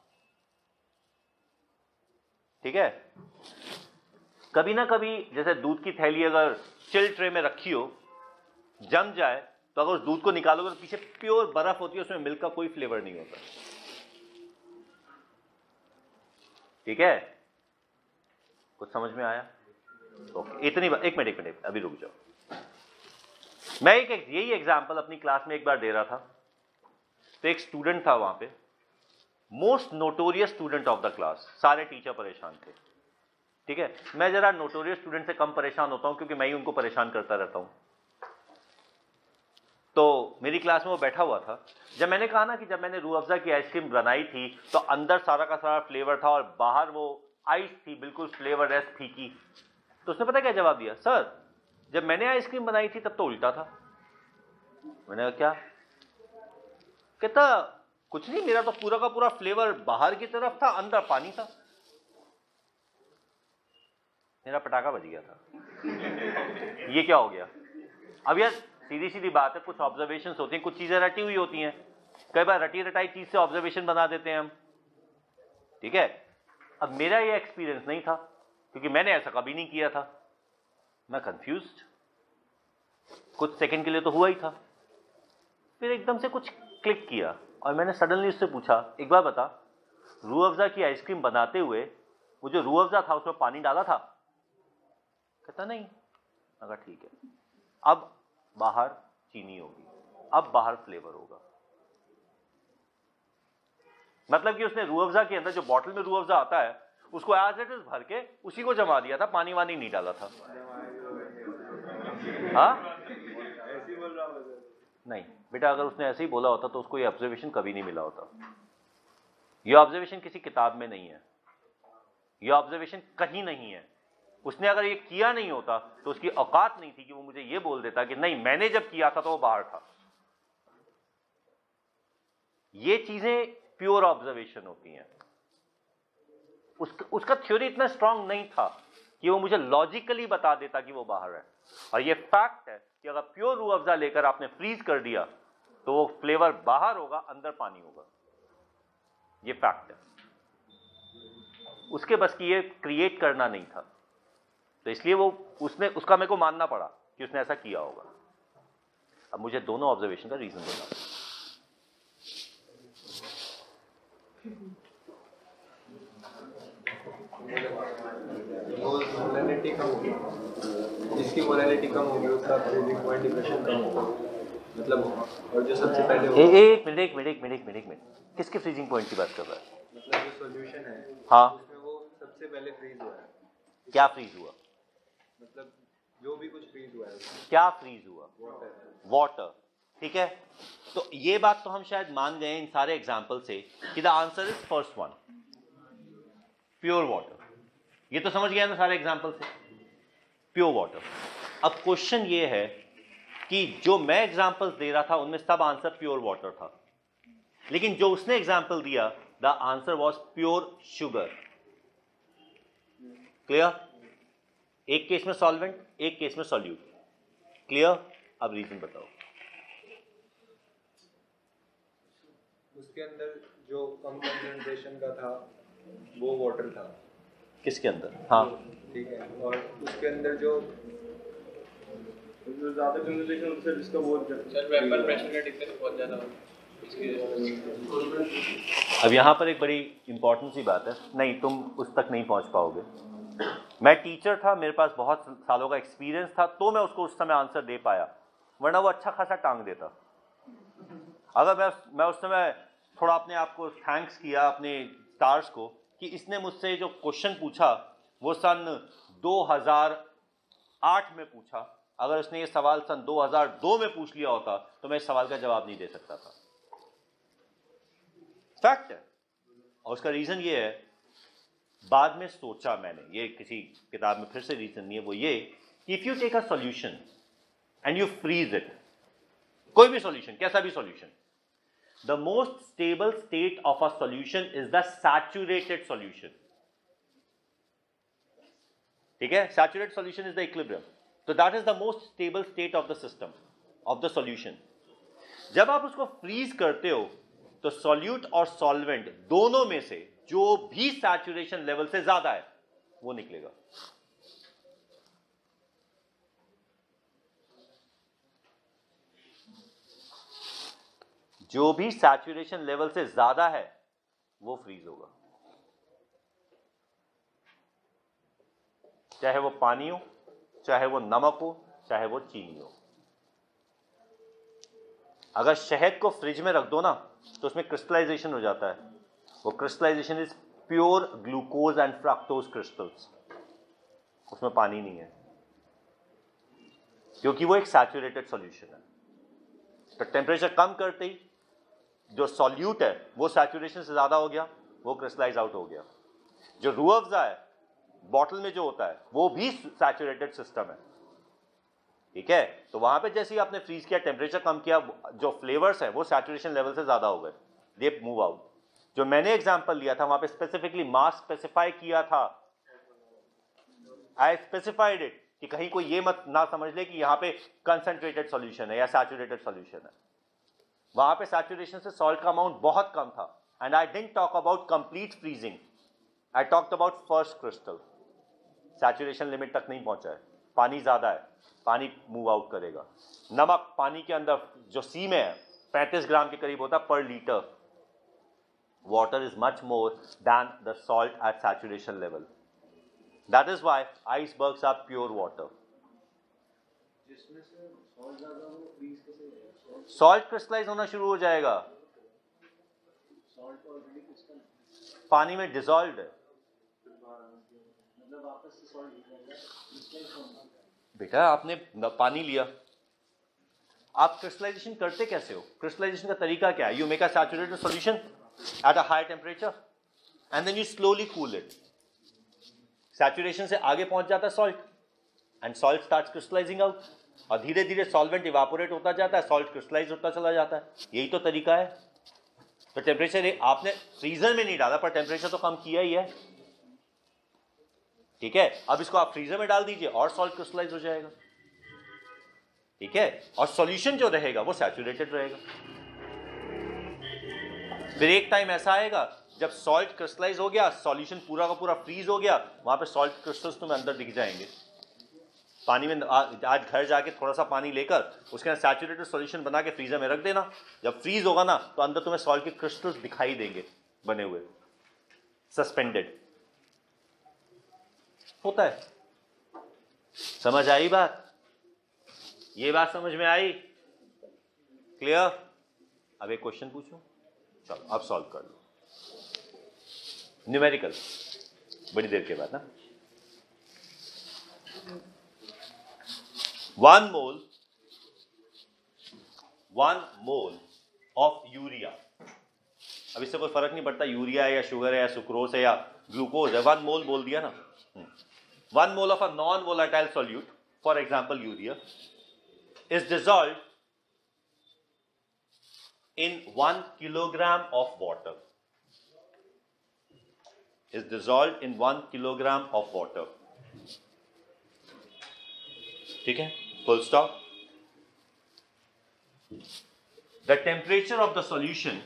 ठीक है। कभी ना कभी जैसे दूध की थैली अगर चिल ट्रे में रखी हो, जम जाए, तो अगर उस दूध को निकालोगे तो पीछे प्योर बर्फ होती है, उसमें मिल्क का कोई फ्लेवर नहीं होता, ठीक है। कुछ समझ में आया? ओके, इतनी बात। एक मिनट अभी रुक जाओ। मैं यही एग्जांपल अपनी क्लास में एक बार दे रहा था, तो एक स्टूडेंट था वहां पे, most notorious student of the class, सारे टीचर परेशान थे, ठीक है। मैं जरा नोटोरियस स्टूडेंट से कम परेशान होता हूं क्योंकि मैं ही उनको परेशान करता रहता हूं। तो मेरी क्लास में वो बैठा हुआ था। जब मैंने कहा ना कि जब मैंने रूह अफ़ज़ा की आइसक्रीम बनाई थी तो अंदर सारा का सारा फ्लेवर था और बाहर वो आइस थी, बिल्कुल फ्लेवरलेस, फीकी। तो उसने पता क्या जवाब दिया, सर जब मैंने आइसक्रीम बनाई थी तब तो उल्टा था। मैंने कहा क्या? कहता कुछ नहीं, मेरा तो पूरा का पूरा फ्लेवर बाहर की तरफ था, अंदर पानी था। मेरा पटाखा बज गया था। ये क्या हो गया? अब यार सीधी सीधी बात है, कुछ ऑब्जर्वेशंस होती हैं, कुछ चीजें रटी हुई होती हैं। कई बार रटी रटाई चीज से ऑब्जर्वेशन बना देते हैं हम, ठीक है। अब मेरा ये एक्सपीरियंस नहीं था क्योंकि मैंने ऐसा कभी नहीं किया था। मैं कंफ्यूज्ड, कुछ सेकंड के लिए तो हुआ ही था, फिर एकदम से कुछ क्लिक किया और मैंने सडनली उससे पूछा, एक बार बता, रूह अफ़ज़ा की आइसक्रीम बनाते हुए वो जो रूह अफ़ज़ा था उसमें पानी डाला था? कहता नहीं। अगर ठीक है, अब बाहर चीनी होगी, अब बाहर फ्लेवर होगा। मतलब कि उसने रूह अफ़ज़ा के अंदर जो बॉटल में रूह अफ़ज़ा आता है उसको एज इट इज भर के उसी को जमा दिया था, पानी वानी नहीं डाला था। हाँ नहीं बेटा, अगर उसने ऐसे ही बोला होता तो उसको ये ऑब्जर्वेशन कभी नहीं मिला होता। ये ऑब्जर्वेशन किसी किताब में नहीं है, ये ऑब्जर्वेशन कहीं नहीं है। उसने अगर ये किया नहीं होता तो उसकी औकात नहीं थी कि वो मुझे ये बोल देता कि नहीं मैंने जब किया था तो वो बाहर था। ये चीजें प्योर ऑब्जर्वेशन होती हैं। उसका थ्योरी इतना स्ट्रांग नहीं था कि वो मुझे लॉजिकली बता देता कि वो बाहर है। और ये फैक्ट है कि अगर प्योर रूह अफ़ज़ा लेकर आपने फ्रीज कर दिया तो वो फ्लेवर बाहर होगा, अंदर पानी होगा। ये फैक्ट है। उसके बस की ये क्रिएट करना नहीं था, तो इसलिए वो उसका मेरे को मानना पड़ा कि उसने ऐसा किया होगा। अब मुझे दोनों ऑब्जर्वेशन का रीजन देना। मोलैलिटी कम होगी, जिसकी मोलैलिटी कम होगी उसका फ्रीजिंग पॉइंट डिप्रेशन कम होगा। मतलब और जो सबसे पहले एक मिनट, किसके फ्रीजिंग पॉइंट की बात कर रहा है? मतलब जो सॉल्यूशन है, हाँ, उसमें वो सबसे पहले फ्रीज हुआ है। क्या फ्रीज हुआ? मतलब जो भी कुछ फ्रीज हुआ है, क्या फ्रीज हुआ? वाटर। ठीक है, तो ये बात तो हम शायद मान गए इन सारे एग्जाम्पल से कि the answer is first one, pure water. ये तो समझ गया ना सारे एग्जाम्पल से, प्योर वाटर। अब क्वेश्चन ये है कि जो मैं एग्जाम्पल्स दे रहा था उनमें सब आंसर प्योर वाटर था, लेकिन जो उसने एग्जाम्पल दिया the answer was pure sugar. Clear? एक केस में सॉल्वेंट, एक केस में सॉल्यूट। क्लियर? अब रीजन बताओ। उसके अंदर जो कम कंसंट्रेशन का था वो वाटर था। किसके अंदर? हाँ ठीक है, और उसके अंदर जो ज्यादा कंसंट्रेशन उससे जिसका वो सर वेपर प्रेशर का डिफरेंस बहुत ज्यादा है। अब यहां पर एक बड़ी इंपॉर्टेंट सी बात है, नहीं तुम उस तक नहीं पहुंच पाओगे। मैं टीचर था, मेरे पास बहुत सालों का एक्सपीरियंस था, तो मैं उसको उस समय आंसर दे पाया, वरना वो अच्छा खासा टांग देता। अगर मैं उस समय थोड़ा अपने आप को थैंक्स किया अपने स्टार्स को कि इसने मुझसे जो क्वेश्चन पूछा वो सन 2008 में पूछा। अगर उसने ये सवाल सन 2002 में पूछ लिया होता तो मैं इस सवाल का जवाब नहीं दे सकता था। फैक्ट है। और उसका रीजन ये है, बाद में सोचा मैंने, ये किसी किताब में फिर से रीजन नहीं है, वो ये कि if you take a solution and you freeze it, कोई भी सॉल्यूशन, कैसा भी solution, the most stable state of a solution is the saturated solution. ठीक है? Saturated solution is the equilibrium. So that is the most stable state of the system, of the solution. जब आप उसको freeze करते हो तो solute और solvent दोनों में से जो भी सैचुरेशन लेवल से ज्यादा है वो निकलेगा। जो भी सैचुरेशन लेवल से ज्यादा है वो फ्रीज होगा, चाहे वो पानी हो, चाहे वो नमक हो, चाहे वो चीनी हो। अगर शहद को फ्रिज में रख दो ना तो उसमें क्रिस्टलाइजेशन हो जाता है। वो crystallization is pure glucose and fructose crystals, उसमें पानी नहीं है, क्योंकि वो एक सैचुरेटेड सॉल्यूशन है। तो टेम्परेचर कम करते ही जो सॉल्यूट है वो सैचुरेशन से ज्यादा हो गया, वो क्रिस्टलाइज आउट हो गया। जो रूह अफ़ज़ा है बॉटल में जो होता है वो भी सैचुरेटेड सिस्टम है, ठीक है। तो वहां पे जैसे ही आपने फ्रीज किया, टेम्परेचर कम किया, जो फ्लेवर्स है वो सैचुरेशन लेवल से ज्यादा हो गए, दे मूव आउट। जो मैंने एग्जांपल लिया था वहां पे स्पेसिफिकली मास स्पेसिफाई किया था, आई स्पेसिफाइड इट, कि कहीं कोई ये मत ना समझ ले कि यहाँ पे कंसंट्रेटेड सॉल्यूशन है या सैचुरेटेड सॉल्यूशन है। वहां पे सैचुरेशन से सॉल्ट का अमाउंट बहुत कम था, and I didn't talk about complete freezing, I talked about first crystal. Saturation limit तक नहीं पहुंचा है, पानी ज्यादा है, पानी मूव आउट करेगा। नमक पानी के अंदर जो सी में है 35 ग्राम के करीब होता है पर litre. Water is much more than the salt at saturation level, that is why icebergs are pure water. जिसमें से सॉल्ट ज्यादा हो फ्रीज कैसे होगा? सॉल्ट क्रिस्टलाइज होना शुरू हो जाएगा, सॉल्ट ऑलरेडी क्रिस्टल पानी में डिसॉल्व्ड है। मतलब वापस से सॉल्ट निकलेगा, क्रिस्टलाइज होगा। बेटा आपने पानी लिया, आप क्रिस्टलाइजेशन करते कैसे हो? क्रिस्टलाइजेशन का तरीका क्या है? You make a saturated solution at a high temperature and then you slowly cool it. Saturation से आगे पहुंच जाता है salt and salt starts crystallizing out, और धीरे धीरे सॉल्वेंट इवापोरेट होता जाता है, सॉल्ट क्रिस्टलाइज होता चला जाता है। यही तो तरीका है। तो टेम्परेचर आपने फ्रीजर में नहीं डाला पर टेम्परेचर तो कम किया ही है, ठीक है। अब इसको आप फ्रीजर में डाल दीजिए और सॉल्ट क्रिस्टलाइज हो जाएगा, ठीक है। और सॉल्यूशन जो रहेगा वो सैचुरेटेड रहेगा। फिर एक टाइम ऐसा आएगा जब सॉल्ट क्रिस्टलाइज हो गया, सॉल्यूशन पूरा का पूरा फ्रीज हो गया, वहां पे सॉल्ट क्रिस्टल्स तुम्हें अंदर दिख जाएंगे पानी में। आज घर जाके थोड़ा सा पानी लेकर उसके अंदर सैचुरेटेड सॉल्यूशन बना के फ्रीजर में रख देना, जब फ्रीज होगा ना तो अंदर तुम्हें सॉल्ट के क्रिस्टल्स दिखाई देंगे बने हुए, सस्पेंडेड होता है। समझ आई बात? ये बात समझ में आई? क्लियर? अब एक क्वेश्चन पूछूं, चलो अब सॉल्व कर लो। न्यूमेरिकल बड़ी देर के बाद ना। 1 मोल ऑफ यूरिया, अब इससे कोई फर्क नहीं पड़ता यूरिया है या शुगर है या सुक्रोज है या ग्लूकोज है, 1 मोल बोल दिया ना। 1 mole of a non-volatile solute, for example urea, is dissolved in 1 kilogram of water. Is dissolved in 1 kilogram of water. ठीक है, full stop. The temperature of the solution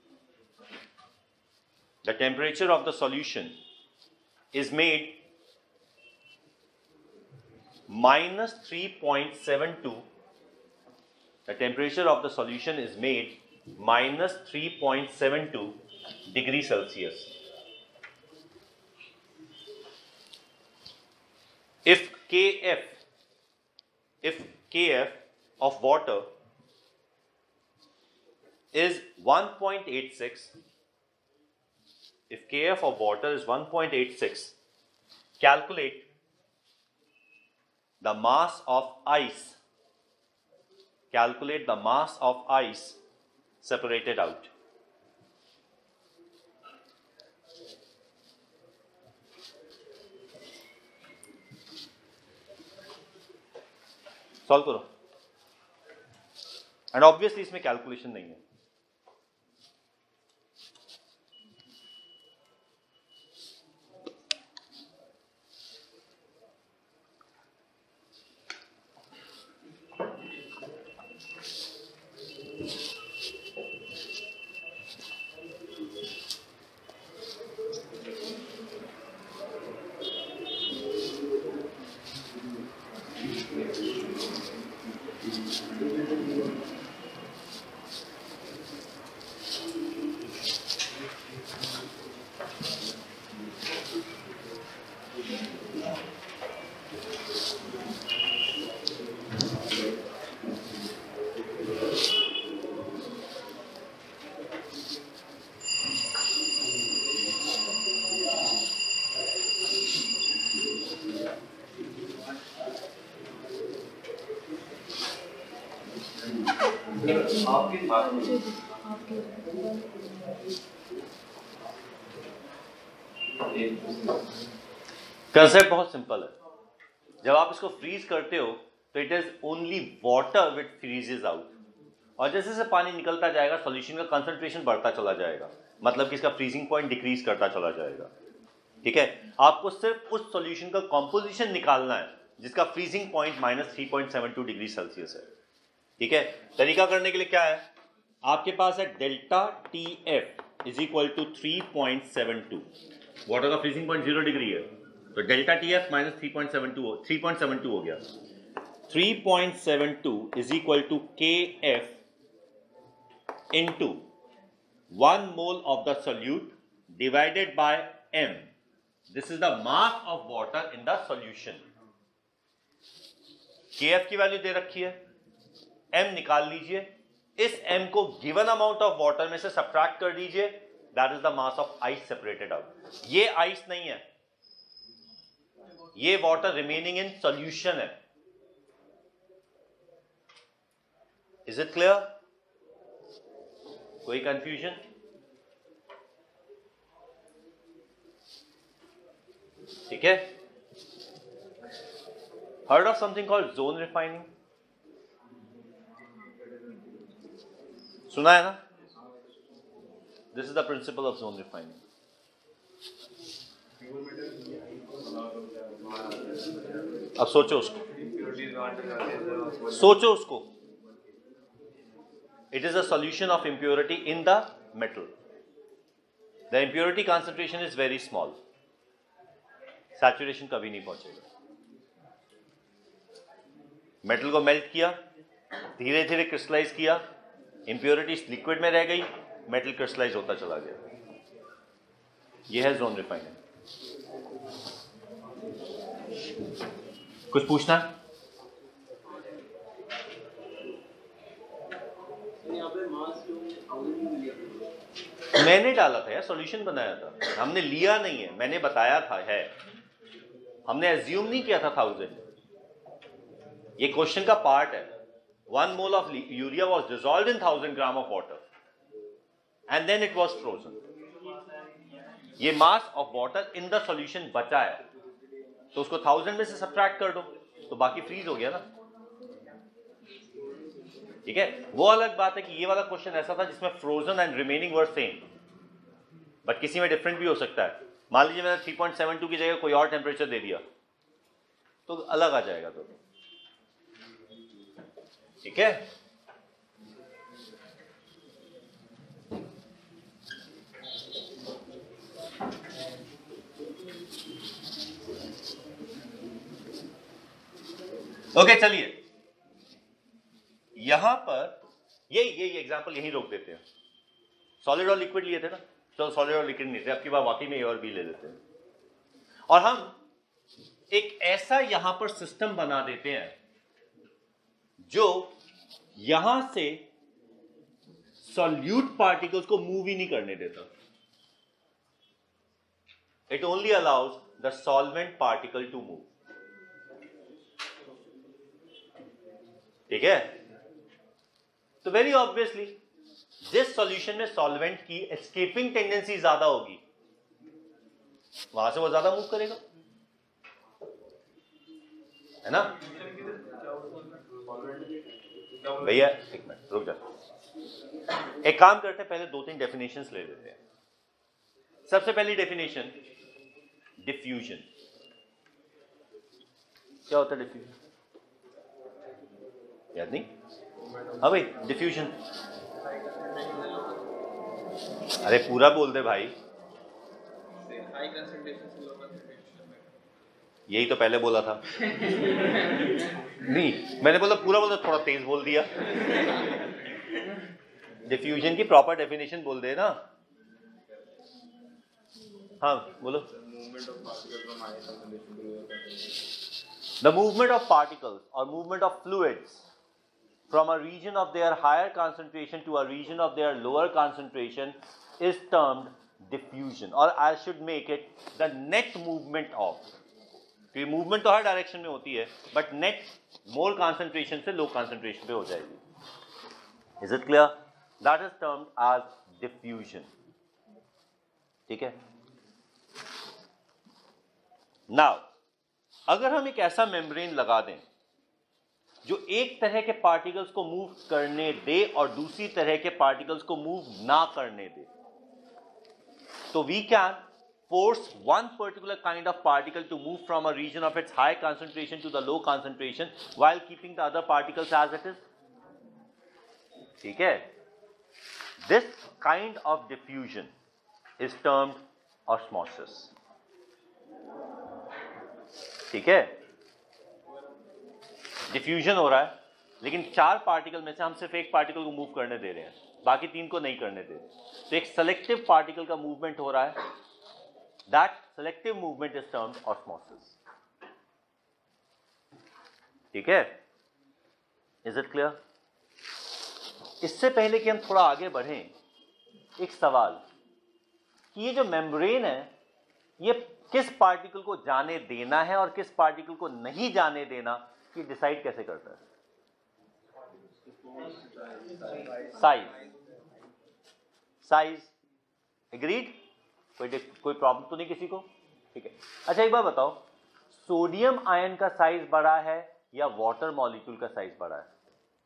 is made minus 3.72. The temperature of the solution is made minus 3.72 degrees Celsius. If Kf of water is 1.86, if Kf of water is 1.86, calculate the mass of ice. Calculate the mass of ice separated out. Solve करो। And obviously इसमें calculation नहीं है। Concept बहुत simple है. जब आप इसको freeze करते हो तो it is only water which freezes out, और जैसे जैसे पानी निकलता जाएगा सॉल्यूशन का कंसंट्रेशन बढ़ता चला जाएगा, मतलब कि इसका फ्रीजिंग पॉइंट डिक्रीज करता चला जाएगा. ठीक है, आपको सिर्फ उस सॉल्यूशन का कॉम्पोजिशन निकालना है जिसका फ्रीजिंग पॉइंट -3.72 डिग्री सेल्सियस है. ठीक है, तरीका करने के लिए क्या है, आपके पास है delta TF is equal to 3.72. Water का फ्रीजिंग पॉइंट 0 डिग्री है, तो डेल्टा TF माइनस 3.72 हो गया. 3.72 is equal to KF into 1 mole of the solute divided by m. This is the mass of water in the solution. KF की value दे रखी है, m निकाल लीजिए, इस m को गिवन अमाउंट ऑफ वाटर में से सब्ट्रैक्ट कर दीजिए, that is the mass of ice separated out. ये आइस नहीं है, ये वाटर रिमेनिंग इन सॉल्यूशन है. Is it clear? कोई कंफ्यूजन? ठीक है. Heard of something called zone refining? सुना है ना? This is the principle of zone refining. अब सोचो उसको, सोचो उसको. It is a solution of impurity in the metal. The impurity concentration is very small. Saturation कभी नहीं पहुंचेगा. मेटल को मेल्ट किया, धीरे धीरे क्रिस्टलाइज किया, इंप्योरिटीज लिक्विड में रह गई, मेटल क्रिस्टलाइज होता चला गया. यह है जोन रिफाइनिंग. कुछ पूछना? मैंने डाला था यार, सॉल्यूशन बनाया था, हमने लिया नहीं है, मैंने बताया था है, हमने एज्यूम नहीं किया था 1000. ये क्वेश्चन का पार्ट है. 1 mole of urea was dissolved in 1000 gram of water and then it was frozen. ये mass of water in the solution बचा है, तो उसको 1000 में से सब्ट्रैक्ट कर दो तो बाकी फ्रीज हो गया ना. ठीक है, वो अलग बात है कि ये वाला क्वेश्चन ऐसा था जिसमें frozen and remaining were same, but किसी में डिफरेंट भी हो सकता है. मान लीजिए मैंने 3.72 की जगह कोई और टेम्परेचर दे दिया तो अलग आ जाएगा. तो ठीक है, ओके चलिए यहां पर ये एग्जांपल यहीं रोक देते हैं. सॉलिड और लिक्विड लिए थे ना, तो सॉलिड और लिक्विड नहीं थे, अब की बार वाकई में ए और बी ले लेते हैं. और हम एक ऐसा यहां पर सिस्टम बना देते हैं जो यहां से सॉल्यूट पार्टिकल्स को मूव ही नहीं करने देता. It only allows the solvent particle to move. ठीक है, तो वेरी ऑब्वियसली जिस सॉल्यूशन में सॉल्वेंट की एस्केपिंग टेंडेंसी ज्यादा होगी वहां से वो ज्यादा मूव करेगा, है ना भैया? एक मिनट रुक जा, एक काम करते हैं, पहले 2-3 डेफिनेशंस ले लेते हैं. सबसे पहली डेफिनेशन डिफ्यूजन. क्या होता है डिफ्यूजन? याद नहीं? हाँ भाई, डिफ्यूजन. अरे पूरा बोल दे भाई. यही तो पहले बोला था. नहीं, मैंने बोला पूरा बोला, थोड़ा तेज बोल दिया. डिफ्यूजन की प्रॉपर डेफिनेशन बोल दे ना. हाँ बोलो. द मूवमेंट ऑफ पार्टिकल्स और movement of fluids from a region of their higher concentration to a region of their lower concentration is termed diffusion, or I should make it the net movement of. क्योंकि movement तो हर direction में होती है, but net more concentration से low concentration पे हो जाएगी. Is it clear? That is termed as diffusion. ठीक है, नाउ अगर हम एक ऐसा मेम्ब्रेन लगा दें जो एक तरह के पार्टिकल्स को मूव करने दे और दूसरी तरह के पार्टिकल्स को मूव ना करने दे, तो we can force one particular kind of particle to move from a region of its high concentration to the low concentration while keeping the other particles as it is. ठीक है? This kind of diffusion is termed osmosis. ठीक है? Diffusion हो रहा है, लेकिन 4 particle में से हम सिर्फ एक पार्टिकल को मूव करने दे रहे हैं, बाकी 3 को नहीं करने दे रहे। तो एक सेलेक्टिव पार्टिकल का मूवमेंट हो रहा है। That selective movement is termed osmosis. ठीक है? Is it clear? इससे पहले कि हम थोड़ा आगे बढ़ें, एक सवाल कि ये जो मेम्ब्रेन है, ये किस पार्टिकल को जाने देना है और किस पार्टिकल को नहीं जाने देना, ये डिसाइड कैसे करता है? साइज। एग्रीड? कोई प्रॉब्लम तो नहीं किसी को? ठीक है। अच्छा एक बात बताओ, सोडियम आयन का साइज बड़ा है या वाटर मॉलिक्यूल का साइज बड़ा है?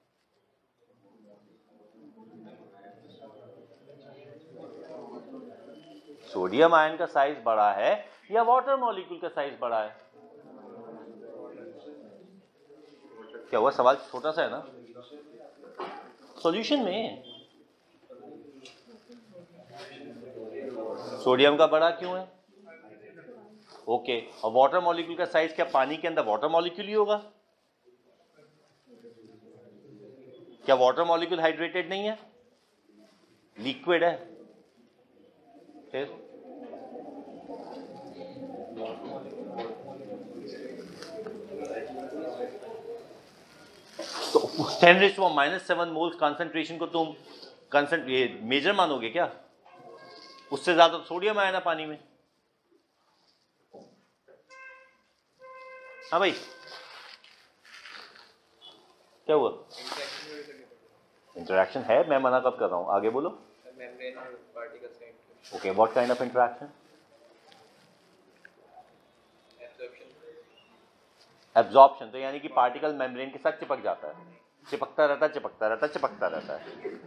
सोडियम आयन का साइज बड़ा है या वाटर मॉलिक्यूल का साइज बड़ा है? क्या हुआ? सवाल छोटा सा है ना? सॉल्यूशन में सोडियम का बड़ा क्यों है? ओके। और वाटर मॉलिक्यूल का साइज क्या पानी के अंदर वाटर मॉलिक्यूल ही होगा? क्या वाटर मॉलिक्यूल हाइड्रेटेड नहीं है? लिक्विड है। फिर तो 10⁻⁻7 मोल्स कंसंट्रेशन को तुम मेजर मानोगे क्या? उससे ज्यादा सोडियम आया ना पानी में। हाँ भाई, क्या हुआ? इंटरेक्शन है, मैं मना कब कर रहा हूं? आगे बोलो। Okay, what kind of interaction? Absorption. तो यानी कि पार्टिकल मेम्ब्रेन के साथ चिपक जाता है, चिपकता रहता है।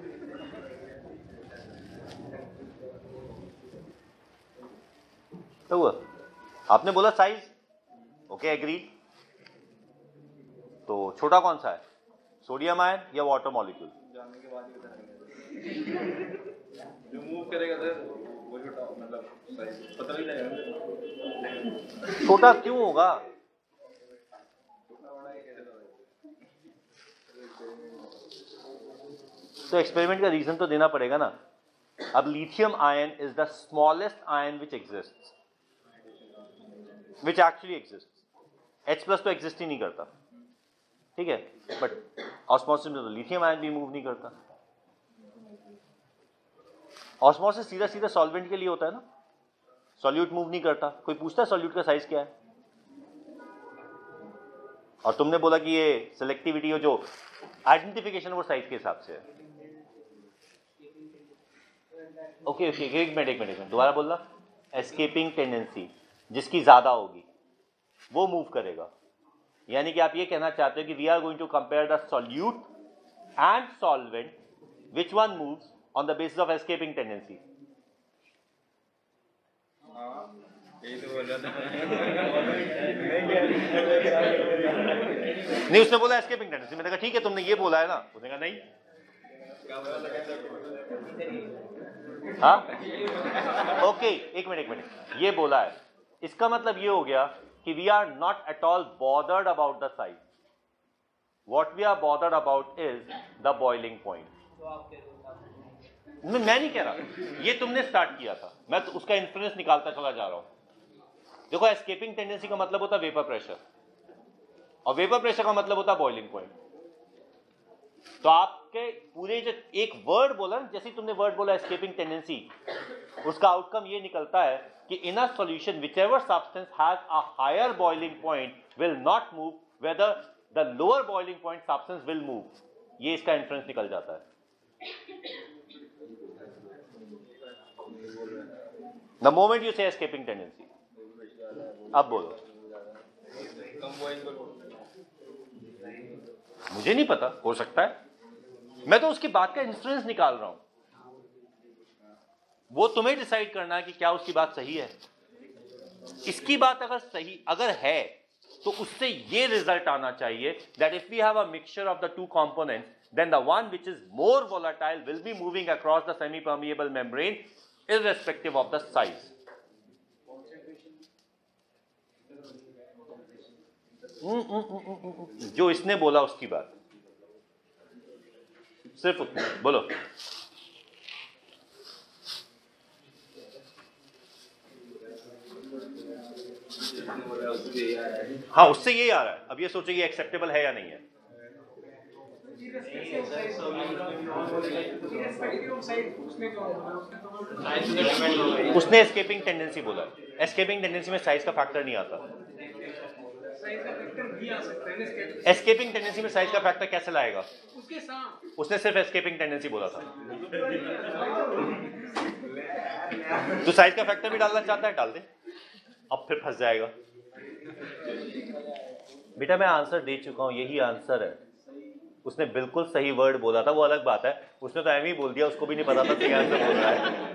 तो हुआ, आपने बोला साइज, ओके एग्रीड। तो छोटा कौन सा है, सोडियम आयन या वाटर मॉलिक्यूल? जानने के बाद ही जो मूव करेगा वो छोटा, मतलब साइज पता नहीं लगेगा। छोटा क्यों होगा? तो एक्सपेरिमेंट का रीजन तो देना पड़ेगा ना। अब lithium ion is the smallest ion which exists, which actually exists. H+ तो एग्जिस्ट ही नहीं करता, ठीक है, बट ऑस्मोसिस में तो लिथियम आयन भी मूव नहीं करता। ऑस्मोसिस सीधा सीधा सॉल्वेंट के लिए होता है ना, सॉल्यूट मूव नहीं करता। कोई पूछता है सॉल्यूट का साइज क्या है? और तुमने बोला कि ये सिलेक्टिविटी हो, जो आइडेंटिफिकेशन वो साइज के हिसाब से है। ओके, एक मिनट दोबारा बोलना। एस्केपिंग टेंडेंसी जिसकी ज्यादा होगी वो मूव करेगा। यानी कि आप ये कहना चाहते हो कि we are going to compare the solute and solvent, which one moves on the basis of escaping tendency. नहीं, उसने बोला एस्केपिंग टेंडेंसी, मैंने कहा ठीक है तुमने ये बोला है ना। उसने कहा नहीं। हाँ ओके, एक मिनट, ये बोला है, इसका मतलब ये हो गया कि we are not at all bothered about the size. What we are bothered about is the boiling point. मैं नहीं कह रहा, ये तुमने स्टार्ट किया था, मैं तो उसका इन्फ्लुएंस निकालता चला जा रहा हूं। देखो, एस्केपिंग टेंडेंसी का मतलब होता है वेपर प्रेशर, और वेपर प्रेशर का मतलब होता है बॉइलिंग पॉइंट। तो आपके पूरे जो एक वर्ड बोला ना, जैसे तुमने वर्ड बोला एस्केपिंग टेंडेंसी, उसका आउटकम ये निकलता है कि in a solution whichever substance has a higher boiling point will not move whether the lower boiling point substance will move. ये इसका इन्फ्लुएंस निकल जाता है। The moment you say escaping tendency, अब बोलो। मुझे नहीं पता, हो सकता है, मैं तो उसकी बात का इंफ्लुएंस निकाल रहा हूं, वो तुम्हें डिसाइड करना है कि क्या उसकी बात सही है। इसकी बात अगर है तो उससे ये रिजल्ट आना चाहिए that if we have a mixture of the two components, then the one which is more volatile will be moving across the semi-permeable membrane irrespective of the size. जो इसने बोला उसकी बात, सिर्फ उतना बोलो। हाँ, उससे यही आ रहा है। अब ये सोचो ये एक्सेप्टेबल है या नहीं है। उसने एस्केपिंग टेंडेंसी बोला। एस्केपिंग टेंडेंसी में साइज का फैक्टर नहीं आता। एस्केपिंग टेंडेंसी में साइज का फैक्टर कैसे लाएगा? उसने सिर्फ एस्केपिंग टेंडेंसी बोला था। तो साइज का फैक्टर भी डालना चाहता है, डाल दे, अब फिर फंस जाएगा। बेटा मैं आंसर दे चुका हूं, यही आंसर है। उसने बिल्कुल सही वर्ड बोला था, वो अलग बात है, उसने तो एम ही बोल दिया, उसको भी नहीं पता था क्या आंसर बोल रहा है।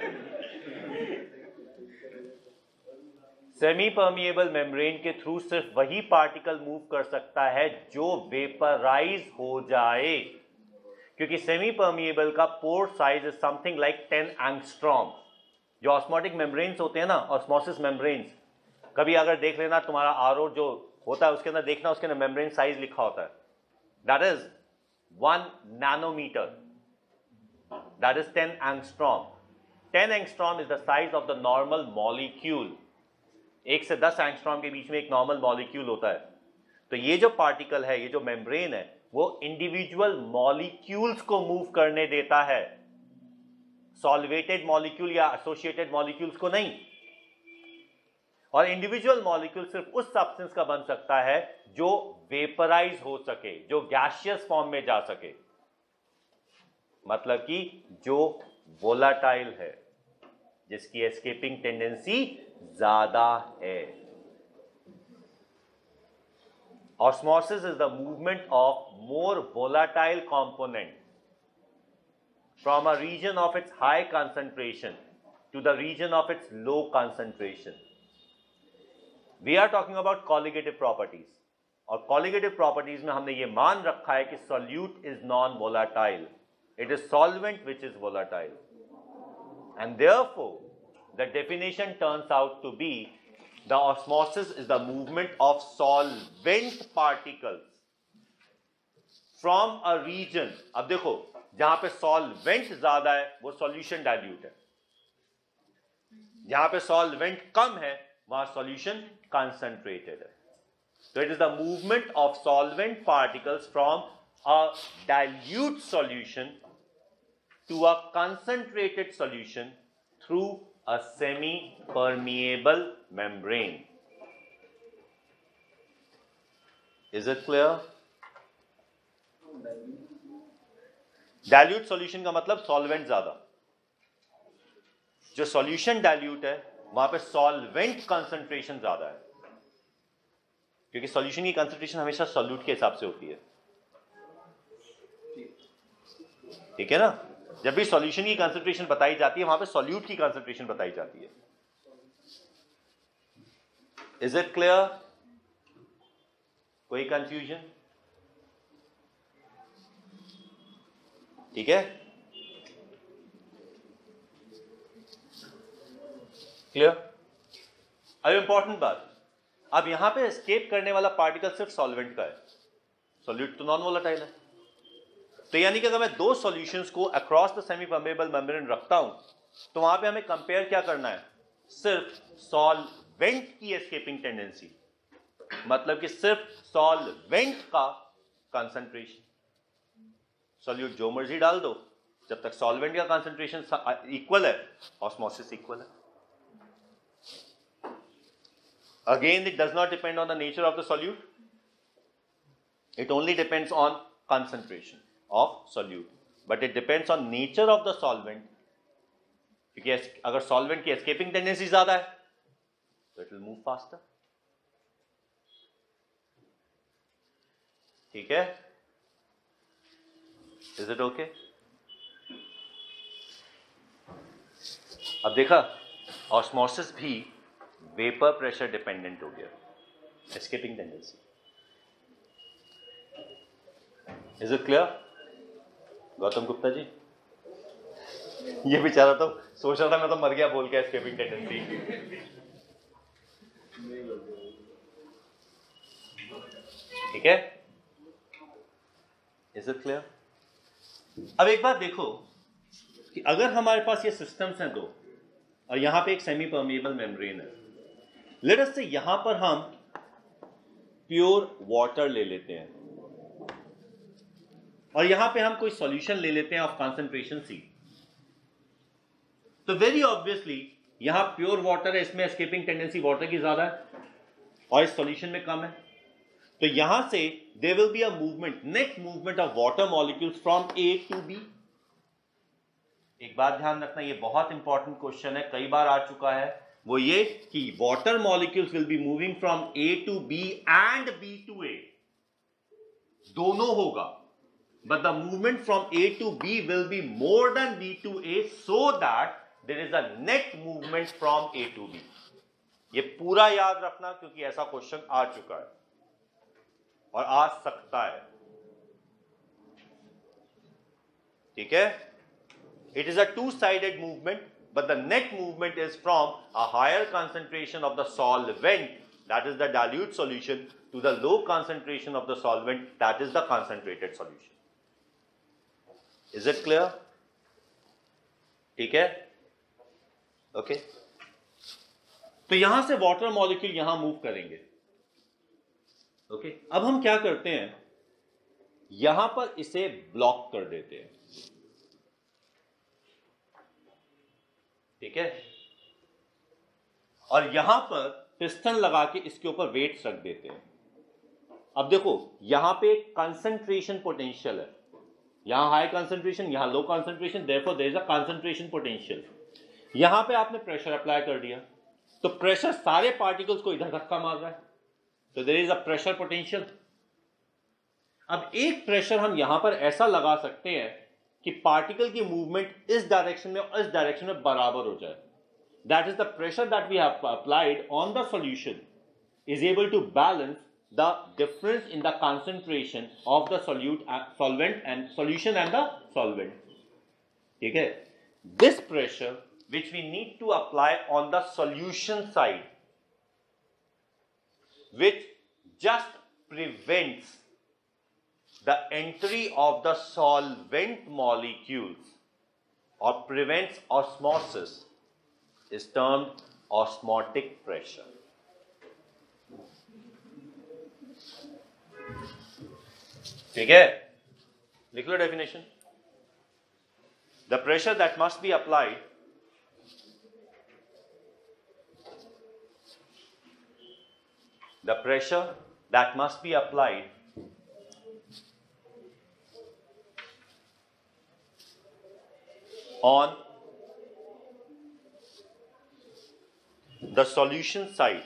सेमी परमिएबल मेम्ब्रेन के थ्रू सिर्फ वही पार्टिकल मूव कर सकता है जो वेपराइज हो जाए, क्योंकि सेमी परमिएबल का pore size is something like 10 angstrom. जो ऑस्मोटिक मेम्ब्रेन्स होते हैं ना, ऑस्मोसिस मेम्ब्रेन्स, कभी अगर देख लेना तुम्हारा आरओ जो होता है उसके अंदर देखना, उसके अंदर मेम्ब्रेन साइज लिखा होता है, that is 1 nanometre, that is 10 angstrom. 10 angstrom is the size of the normal molecule. 1 से 10 एंगस्ट्रॉम के बीच में एक नॉर्मल मॉलिक्यूल होता है। तो ये जो पार्टिकल है, ये जो मेम्ब्रेन है, वो इंडिविजुअल मॉलिक्यूल्स को मूव करने देता है, सॉल्वेटेड मॉलिक्यूल या एसोसिएटेड मॉलिक्यूल्स को नहीं। और इंडिविजुअल मॉलिक्यूल सिर्फ उस सब्सटेंस का बन सकता है जो वेपराइज हो सके, जो गैसियस फॉर्म में जा सके, मतलब कि जो वोलाटाइल है, जिसकी एस्केपिंग टेंडेंसी ज्यादा है। Osmosis is the movement of more volatile component from a region of its high concentration to the region of its low concentration. We are talking about colligative properties. और colligative properties में हमने ये मान रखा है कि solute is non-volatile. It is solvent which is volatile. And therefore, the definition turns out to be the osmosis is the movement of solvent particles from a region. अब देखो, जहां पे सॉल्वेंट ज्यादा है वो सॉल्यूशन डाइल्यूट है, जहां पे सॉल्वेंट कम है वहां सॉल्यूशन कंसंट्रेटेड है। तो it is the movement of solvent particles from a dilute solution to a concentrated solution through a semi permeable membrane. Is it clear? Dilute solution का मतलब सॉल्वेंट ज्यादा। जो सॉल्यूशन डाइल्यूट है वहां पे सॉल्वेंट कंसंट्रेशन ज्यादा है, क्योंकि सॉल्यूशन की कंसंट्रेशन हमेशा सॉल्यूट के हिसाब से होती है। ठीक है ना? जब भी सॉल्यूशन की कंसंट्रेशन बताई जाती है वहां पे सॉल्यूट की कंसंट्रेशन बताई जाती है। Is it clear? कोई कंफ्यूजन? ठीक है, क्लियर? अब इंपॉर्टेंट बात, अब यहां पे एस्केप करने वाला पार्टिकल सिर्फ सॉल्वेंट का है, सॉल्यूट तो नॉन वोलेटाइल है। तो यानी कि अगर मैं दो सॉल्यूशंस को across the semi permeable membrane रखता हूं तो वहां पे हमें कंपेयर क्या करना है? सिर्फ सॉल्वेंट की एस्केपिंग टेंडेंसी, मतलब कि सिर्फ सॉल्वेंट का कंसंट्रेशन। सॉल्यूट जो मर्जी डाल दो, जब तक सॉल्वेंट का कंसंट्रेशन इक्वल है, ऑस्मोसिस इक्वल है। Again it does not depend on the nature of the solute, it only depends on concentration of solute, but it depends on nature of the solvent, क्योंकि अगर solvent की escaping tendency ज्यादा है तो it will move faster, ठीक है, is it okay? अब देखा ऑस्मोसिस भी वेपर प्रेशर डिपेंडेंट हो गया, escaping tendency. Is it clear Gautam Gupta ji? ये बेचारा तो सोच रहा था मैं तो मर गया बोल के एस्केपिंग टेंडेंसी। ठीक है, इज इट क्लियर? अब एक बात देखो कि अगर हमारे पास ये सिस्टम्स हैं दो और यहां पे एक सेमी परमिएबल मेम्ब्रेन है, लेट अस से यहां पर हम प्योर वाटर ले लेते हैं और यहां पे हम कोई सॉल्यूशन ले लेते हैं ऑफ कंसंट्रेशन सी, तो वेरी ऑब्वियसली यहां प्योर वाटर है, इसमें एस्केपिंग टेंडेंसी वाटर की ज्यादा है और इस सॉल्यूशन में कम है, तो यहां से there will be a movement, net movement of water molecules from A to B. एक बात ध्यान रखना, ये बहुत इंपॉर्टेंट क्वेश्चन है, कई बार आ चुका है, वो ये कि water molecules will be moving from A to B and B to A, दोनों होगा, but the movement from A to B will be more than B to A, so that there is a net movement from A to B. ये पूरा याद रखना क्योंकि ऐसा question आ चुका है और आ सकता है। ठीक है, it is a two-sided movement, but the net movement is from a higher concentration of the solvent, that is the dilute solution, to the low concentration of the solvent, that is the concentrated solution. Is it clear? ठीक है, okay तो यहां से water molecule यहां move करेंगे। Okay अब हम क्या करते हैं, यहां पर इसे ब्लॉक कर देते हैं। ठीक है, और यहां पर पिस्टन लगा के इसके ऊपर वेट्स रख देते हैं। अब देखो यहां पे एक कंसंट्रेशन पोटेंशियल है, यहां हाई कंसंट्रेशन, यहां low concentration, therefore there is a concentration potential. यहां पे आपने प्रेशर अप्लाई कर दिया तो प्रेशर सारे पार्टिकल्स को इधर धक्का मार रहा है, तो there is a pressure potential. अब एक प्रेशर हम यहां पर ऐसा लगा सकते हैं कि पार्टिकल की मूवमेंट इस डायरेक्शन में और इस डायरेक्शन में बराबर हो जाए। That is the pressure that we have applied on the solution is able to balance the difference in the concentration of the solvent and solution and the solvent. ठीक है, this pressure which we need to apply on the solution side, which just prevents the entry of the solvent molecules or prevents osmosis, is termed osmotic pressure. ठीक है, लिख लो definition. The pressure that must be applied on the solution side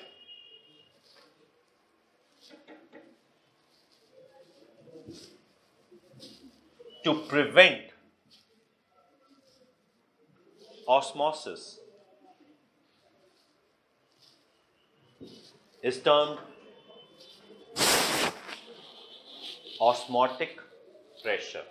to prevent osmosis is termed osmotic pressure.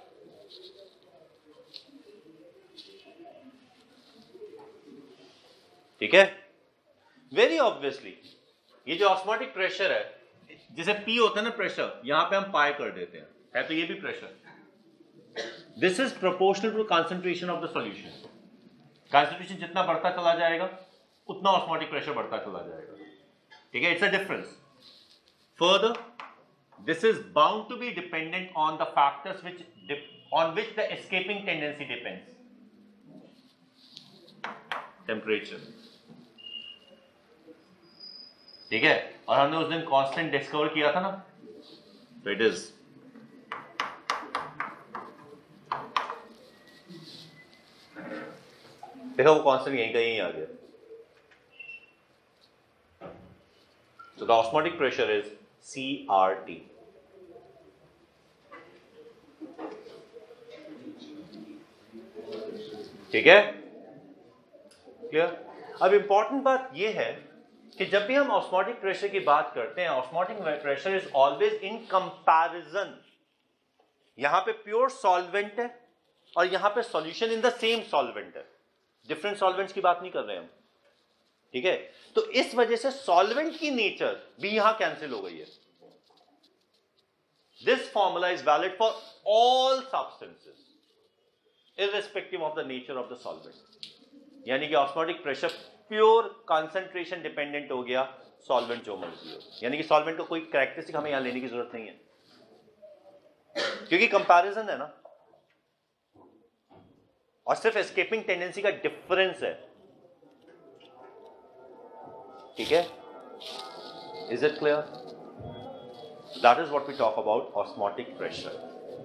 ठीक है, very obviously ये जो osmotic pressure है, जैसे P होता है ना प्रेशर, यहां पे हम पाई कर देते हैं, है तो ये भी pressure. This is proportional to concentration of the solution. Concentration जितना बढ़ता चला जाएगा उतना ऑस्मोटिक प्रेशर बढ़ता चला जाएगा। ठीक है, it's a difference. Further this is bound to be dependent on the factors on which the escaping tendency depends. Temperature. ठीक है, और हमने उस दिन कांस्टेंट डिस्कवर किया था ना, तो इट इज देखो वो कांस्टेंट यहीं का यहीं आ गया। So the osmotic pressure is CRT. ठीक है, क्लियर। अब इंपॉर्टेंट बात यह है कि जब भी हम ऑस्मोटिक प्रेशर की बात करते हैं, osmotic pressure is always in comparison. यहां पे प्योर सॉल्वेंट है और यहां पे solution in the same solvent है, डिफरेंट सॉल्वेंट्स की बात नहीं कर रहे हम, ठीक है। तो इस वजह से सॉल्वेंट की नेचर भी यहां कैंसिल हो गई है। This formula is valid for all substances irrespective of the nature of the solvent। यानी कि osmotic pressure pure concentration dependent हो गया, सॉल्वेंट जो मर्जी हो। यानी कि सॉल्वेंट को कोई कैरेक्टरिस्टिक हमें यहां लेने की जरूरत नहीं है, क्योंकि कंपैरिजन है ना, और सिर्फ एस्केपिंग टेंडेंसी का डिफरेंस है, ठीक है। Is it clear? That is what we talk about osmotic pressure,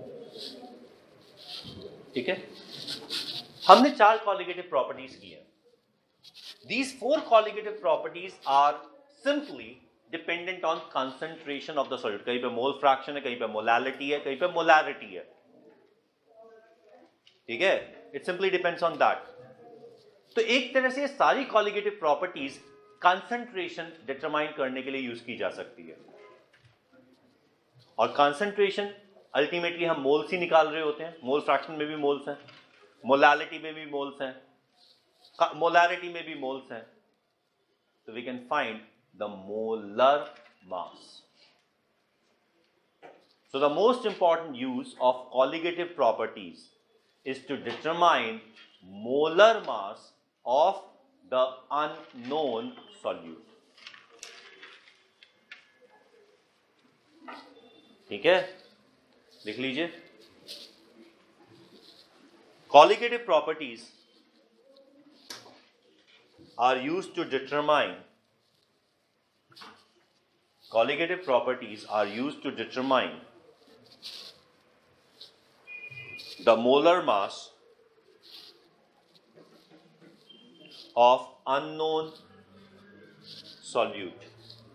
ठीक है। हमने 4 कॉलिगेटिव प्रॉपर्टीज की हैं। These 4 colligative properties are simply dependent on concentration of the solute। कहीं पे मोल फ्रैक्शन है, कहीं पे मोलैलिटी है, कहीं पे मोलैरिटी है, ठीक है। It simply depends on that। तो एक तरह से ये सारी colligative properties concentration determine करने के लिए यूज की जा सकती है, और concentration अल्टीमेटली हम मोल्स ही निकाल रहे होते हैं। मोल फ्रैक्शन में भी मोल्स हैं, मोलैलिटी में भी मोल्स हैं, मोलैरिटी में भी मोल्स हैं, तो we can find the molar mass. So the most important use of colligative properties is to determine molar mass of the unknown solute, ठीक है। लिख लीजिए, colligative properties are used to determine the molar mass of unknown solute,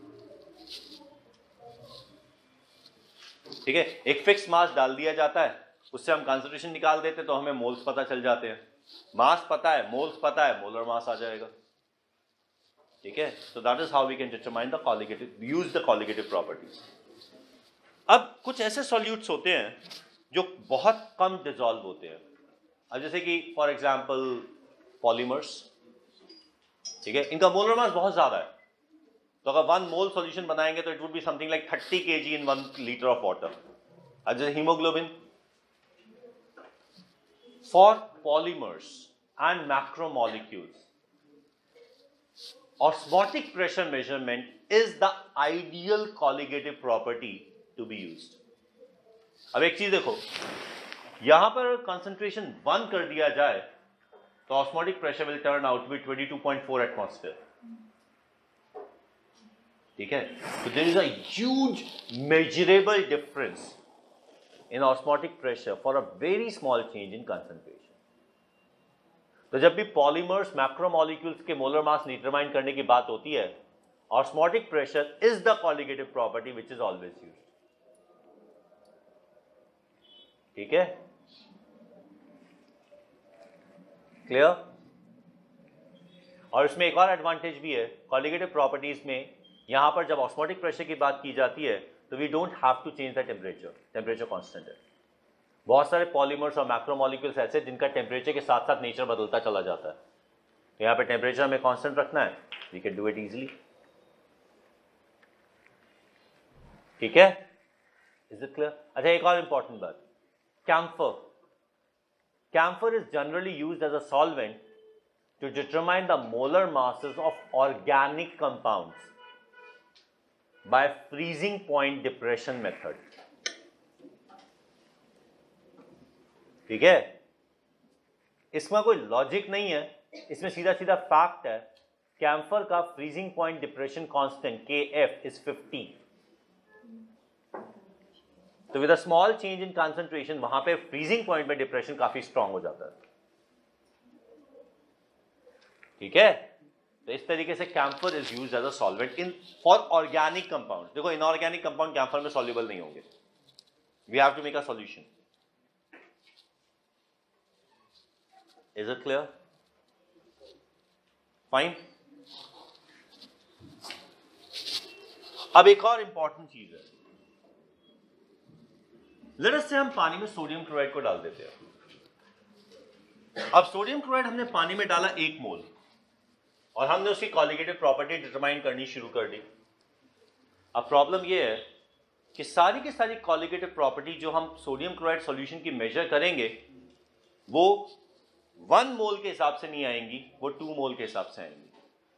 ठीक है। एक fix mass डाल दिया जाता है, उससे हम कंसंट्रेशन निकाल देते तो हमें मोल्स पता चल जाते हैं। मास पता है, मोल्स पता है, मोलर मास आ जाएगा, ठीक है। So that is how we can determine the colligative, use the colligative properties. अब कुछ ऐसे सॉल्यूट्स होते हैं जो बहुत कम डिसॉल्व होते हैं, अब जैसे कि फॉर एग्जांपल पॉलीमर्स, ठीक है। इनका मोलर मास बहुत ज्यादा है, तो अगर 1 मोल सॉल्यूशन बनाएंगे तो it would be something like 30 kg in 1 litre of water. अब जैसे haemoglobin, for polymers and macromolecules, osmotic pressure measurement is the ideal colligative property to be used. अब एक चीज देखो, यहां पर कंसंट्रेशन 1 कर दिया जाए तो osmotic pressure will turn out to be 22.4 atmosphere, ठीक है। तो there is a huge measurable difference in osmotic pressure for a very small change in concentration. तो जब भी पॉलीमर्स, मैक्रोमोलिक्यूल्स के मोलर मास डिटरमाइन करने की बात होती है, osmotic pressure is the colligative property which is always used, ठीक है। क्लियर? और इसमें एक और एडवांटेज भी है कॉलिगेटिव प्रॉपर्टीज में, यहां पर जब ऑस्मोटिक प्रेशर की बात की जाती है तो we don't have to change the temperature, temperature constant है। बहुत सारे पॉलीमर्स और मैक्रोमोलिक्यूल्स ऐसे जिनका टेम्परेचर के साथ साथ नेचर बदलता चला जाता है, तो यहां पे टेम्परेचर हमें कांस्टेंट रखना है, we can do it easily, ठीक है। Is it clear? अच्छा, एक और इंपॉर्टेंट बात, camphor is generally used as a solvent to determine the molar masses of organic compounds by freezing point depression method, ठीक है। इसमें कोई लॉजिक नहीं है, इसमें सीधा सीधा फैक्ट है। कैम्फर का freezing point depression constant Kf is 50, तो with a small change in concentration वहां पे फ्रीजिंग पॉइंट में डिप्रेशन काफी स्ट्रांग हो जाता है, ठीक है। तो इस तरीके से camphor is used as a solvent in for organic compound. देखो, इनऑर्गेनिक कंपाउंड कैम्फर में सॉल्युबल नहीं होंगे, we have to make a solution. Is it clear? Fine. अब एक और इंपॉर्टेंट चीज है, लेट अस से हम पानी में सोडियम क्लोराइड को डाल देते हैं। अब सोडियम क्लोराइड हमने पानी में डाला 1 मोल और हमने उसकी कॉलिगेटिव प्रॉपर्टी डिटरमाइन करनी शुरू कर दी। अब प्रॉब्लम यह है कि सारी की सारी कॉलिगेटिव प्रॉपर्टी जो हम सोडियम क्लोराइड सॉल्यूशन की मेजर करेंगे वो 1 मोल के हिसाब से नहीं आएंगी, वो 2 मोल के हिसाब से आएंगी।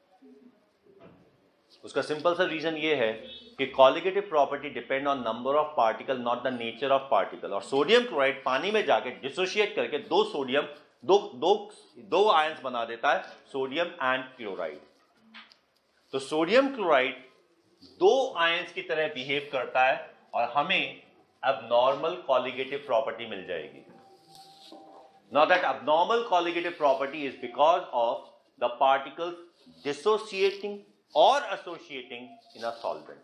उसका सिंपल सा रीजन ये है कि colligative property depend on number of particle, not the nature of particle. और सोडियम क्लोराइड पानी में जाके डिसोशिएट करके दो आयंस बना देता है, सोडियम एंड क्लोराइड। तो सोडियम क्लोराइड 2 आयंस की तरह बिहेव करता है और हमें abnormal colligative property मिल जाएगी। Now that abnormal colligative property is because of the particles dissociating or associating in a solvent।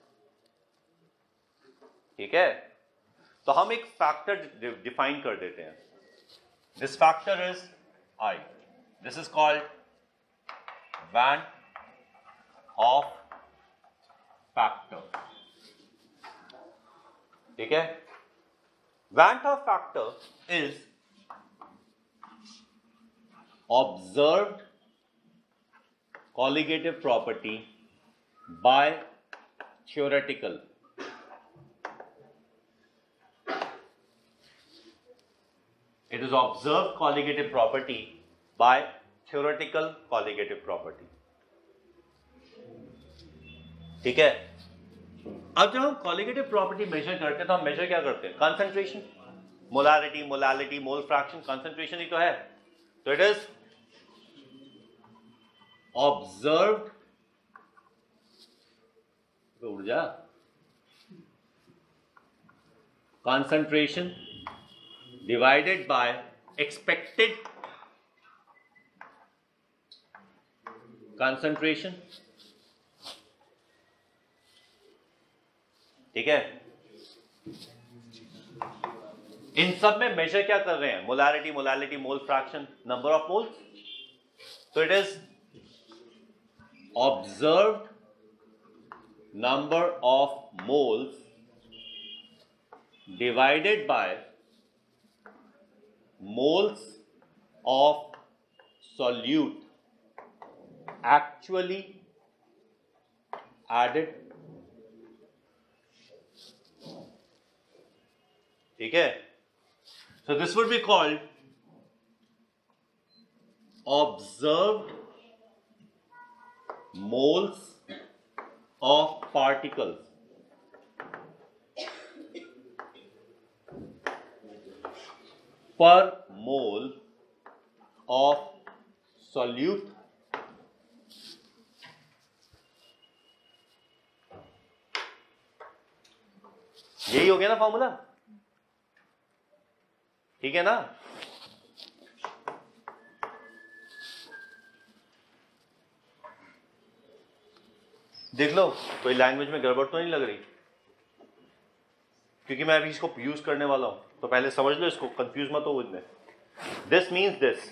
ठीक है, तो हम एक फैक्टर डिफाइन कर देते हैं। This factor is I. This is called Van Hoff factor। ठीक है, Van Hoff factor is observed colligative property by theoretical it is observed colligative property by theoretical colligative property। ठीक है, अब जब हम कॉलिगेटिव प्रॉपर्टी मेजर करते हैं तो हम मेजर क्या करते हैं? Concentration, molarity, molality, mole fraction, concentration ही तो है। तो इट इज ऑब्जर्व्ड ऊर्जा concentration divided by expected concentration. ठीक है, इन सब में मेजर क्या कर रहे हैं? Molarity, molality, mole fraction, number of moles. तो it is observed number of moles divided by moles of solute actually added। ठीक है, so this would be called observed moles of particles per mole of solute यही हो गया ना formula? ठीक है ना? देख लो कोई लैंग्वेज में गड़बड़ तो नहीं लग रही, क्योंकि मैं अभी इसको यूज करने वाला हूं, तो पहले समझ लो इसको, कंफ्यूज मत हो इसमें। दिस मीन्स दिस,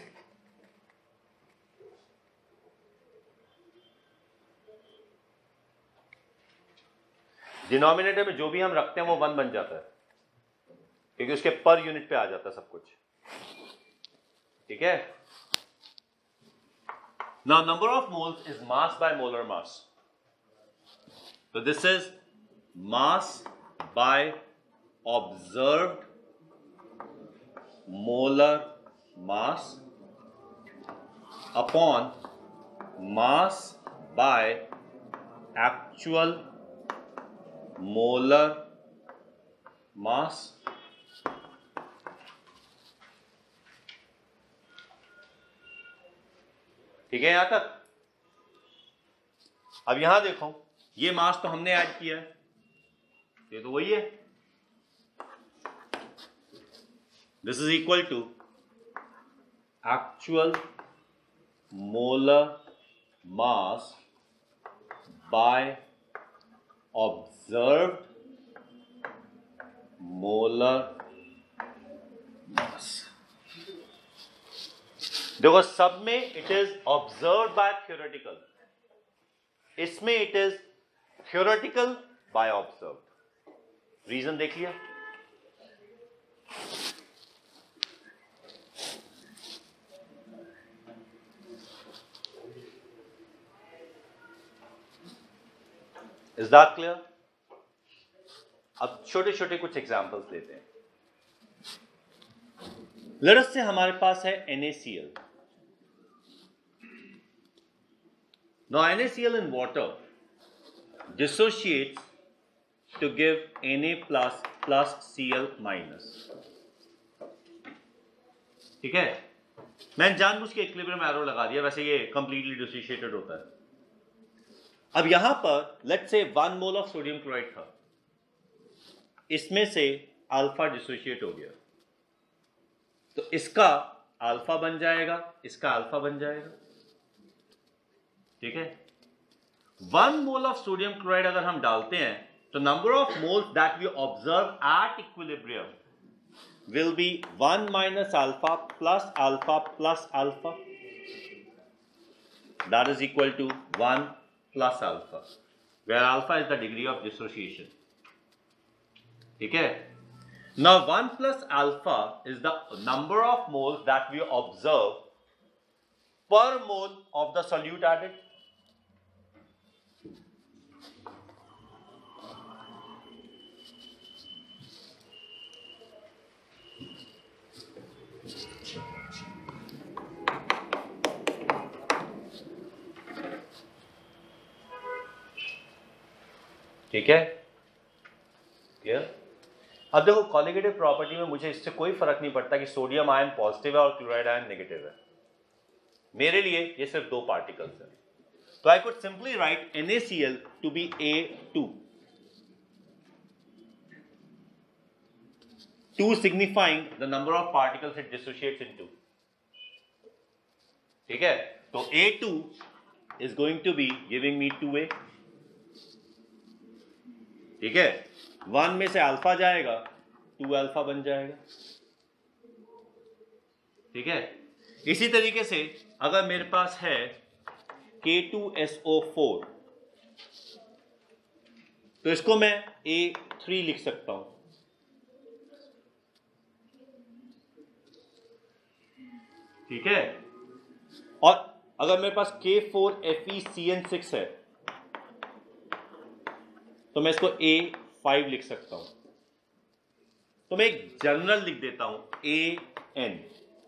डिनोमिनेटर में जो भी हम रखते हैं वो 1 बन जाता है, क्योंकि उसके पर यूनिट पे आ जाता है सब कुछ। ठीक है, now number of moles is mass by molar mass. तो this is mass by observed molar mass upon mass by actual molar mass. ठीक है यहां तक? अब यहां देखो, ये मास तो हमने ऐड किया है, ये तो वही है। This is equal to actual molar mass by observed molar mass। देखो सब में it is observe by theoretical, इसमें it is theoretical by observe. Reason देख लिया। Is that clear? अब छोटे छोटे कुछ एग्जांपल्स लेते हैं। लेट अस से हमारे पास है NaCl। Now NaCl in water dissociates to give Na plus Cl minus। ठीक है, मैंने जानबूझ के इक्विलिब्रियम एरो लगा दिया, वैसे ये कंप्लीटली डिसोशिएटेड होता है। अब यहां पर let's say 1 mole of sodium chloride था, इसमें से अल्फा डिसोशिएट हो गया, तो इसका अल्फा बन जाएगा, इसका अल्फा बन जाएगा। ठीक है, 1 मोल ऑफ सोडियम क्लोराइड अगर हम डालते हैं तो number of moles that we observe at equilibrium will be 1 minus alpha plus alpha plus alpha, that is equal to 1 plus alpha, where alpha is the degree of dissociation. ठीक है, now 1 plus alpha is the number of moles that we observe per mole of the solute added। ठीक है, clear? अब देखो colligative property में मुझे इससे कोई फर्क नहीं पड़ता कि सोडियम आयन पॉजिटिव है और क्लोराइड आयन नेगेटिव है, मेरे लिए ये सिर्फ 2 पार्टिकल्स हैं। तो I could simply write NaCl to be A2, 2 signifying the number of particles it dissociates into। ठीक है, तो A2 is going to be giving me 2A। ठीक है, 1 में से अल्फा जाएगा, 2 अल्फा बन जाएगा। ठीक है, इसी तरीके से अगर मेरे पास है K2SO4 तो इसको मैं A3 लिख सकता हूं। ठीक है, और अगर मेरे पास K4FeCN6 है तो मैं इसको A5 लिख सकता हूं। तो मैं एक जनरल लिख देता हूं AN,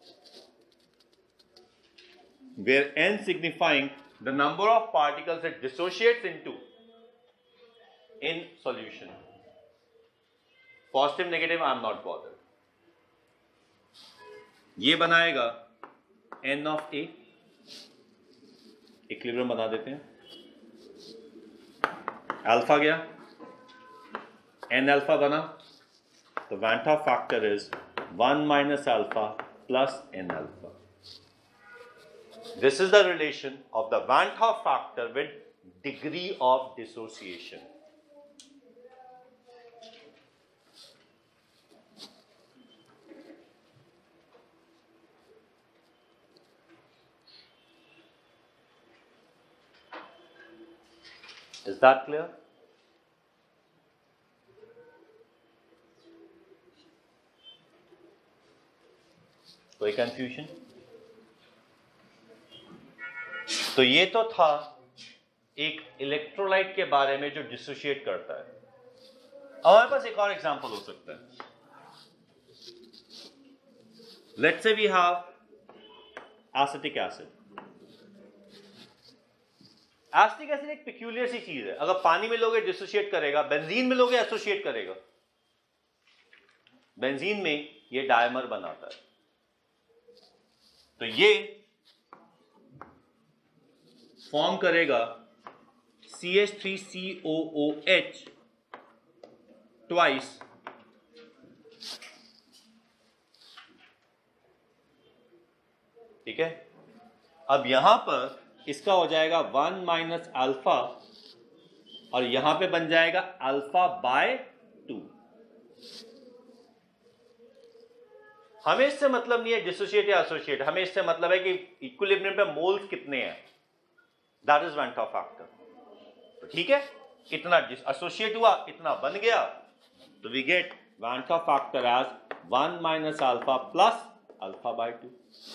where N signifying the number of particles it dissociates into in solution। Positive, negative, I am not bothered। ये बनाएगा N of A, इक्विलिब्रियम बना देते हैं। अल्फा गया, N अल्फा बना, तो Van't Hoff factor is 1 minus alpha plus N alpha। This is the relation of the Van't Hoff factor with degree of dissociation। Is that clear? कोई confusion? तो ये तो था एक इलेक्ट्रोलाइट के बारे में जो डिसोशिएट करता है। अब हमारे पास एक और एग्जांपल हो सकता है। Let's say we have acetic acid. Acetic acid एक पेक्यूलियर सी चीज है, अगर पानी में लोगे डिसोशिएट करेगा, बेंजीन में लोगे एसोशिएट करेगा। बेंजीन में ये डायमर बनाता है, तो ये फॉर्म करेगा CH3COOH ट्वाइस, ठीक है। अब यहां पर इसका हो जाएगा 1 माइनस अल्फा और यहां पे बन जाएगा अल्फा बाय 2। हमें इससे मतलब नहीं है डिसोशिएट या एसोसिएट, हमें इससे मतलब है कि इक्विलिब्रियम पे मोल्स कितने हैं, that is van't Hoff factor. ठीक है, इतना एसोसिएट हुआ, इतना बन गया, तो we get van't Hoff factor as 1 minus alpha plus alpha by 2।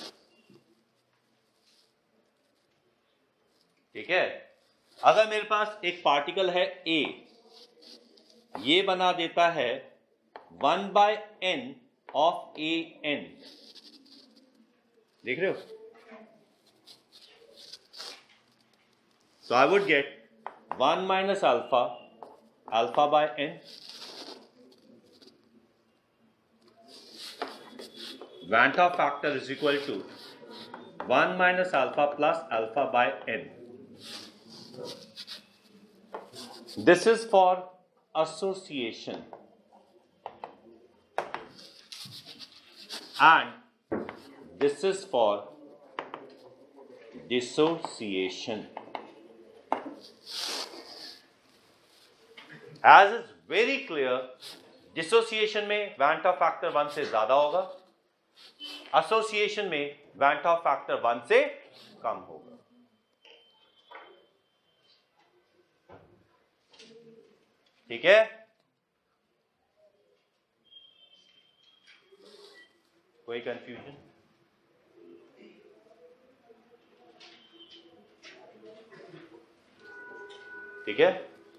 ठीक है, अगर मेरे पास एक पार्टिकल है A, ये बना देता है 1 by n of a n, देख रहे हो? So I would get 1 minus alpha, alpha by n, Van 't Hoff factor is equal to 1 minus alpha plus alpha by n. This is for association. And this is for dissociation. As is very clear, dissociation में Van 't Hoff factor 1 से ज्यादा होगा, association में Van 't Hoff factor 1 से कम होगा। ठीक है, कोई कंफ्यूजन? ठीक है,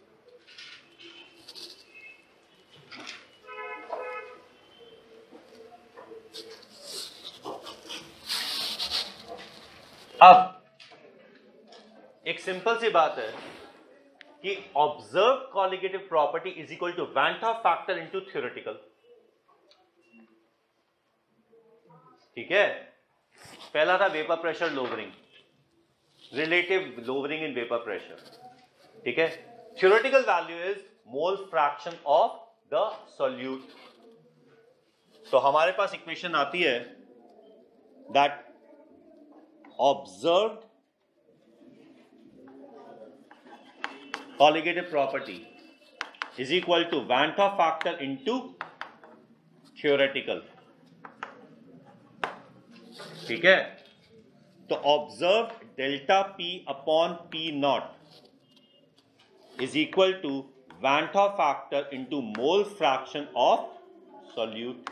अब एक सिंपल सी बात है कि observe colligative property is equal to van't Hoff factor into theoretical. ठीक है, पहला था vapour pressure lowering, relative lowering in vapour pressure. ठीक है, theoretical value is mole fraction of the solute. तो हमारे पास इक्वेशन आती है that observed colligative property is equal to Van 't Hoff factor into theoretical। ठीक है, तो observe delta P upon P not is equal to Van 't Hoff factor into mole fraction of solute.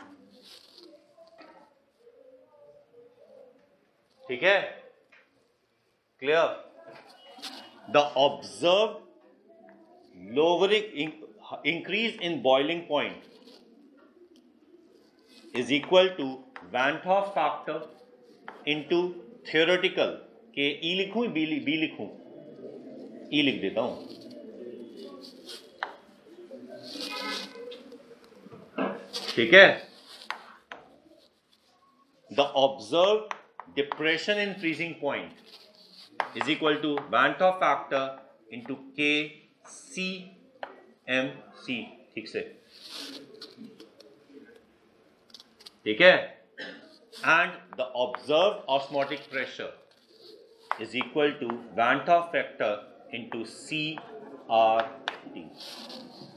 ठीक है, clear? The observe lowering increase in boiling point is equal to Van 't Hoff factor into theoretical के E लिखूं B लिखूं? E लिख देता हूं। ठीक है, the observed depression in freezing point is equal to Van 't Hoff factor into K CMC। ठीक से, ठीक है, and the observed osmotic pressure is equal to Van 't Hoff factor into CRT।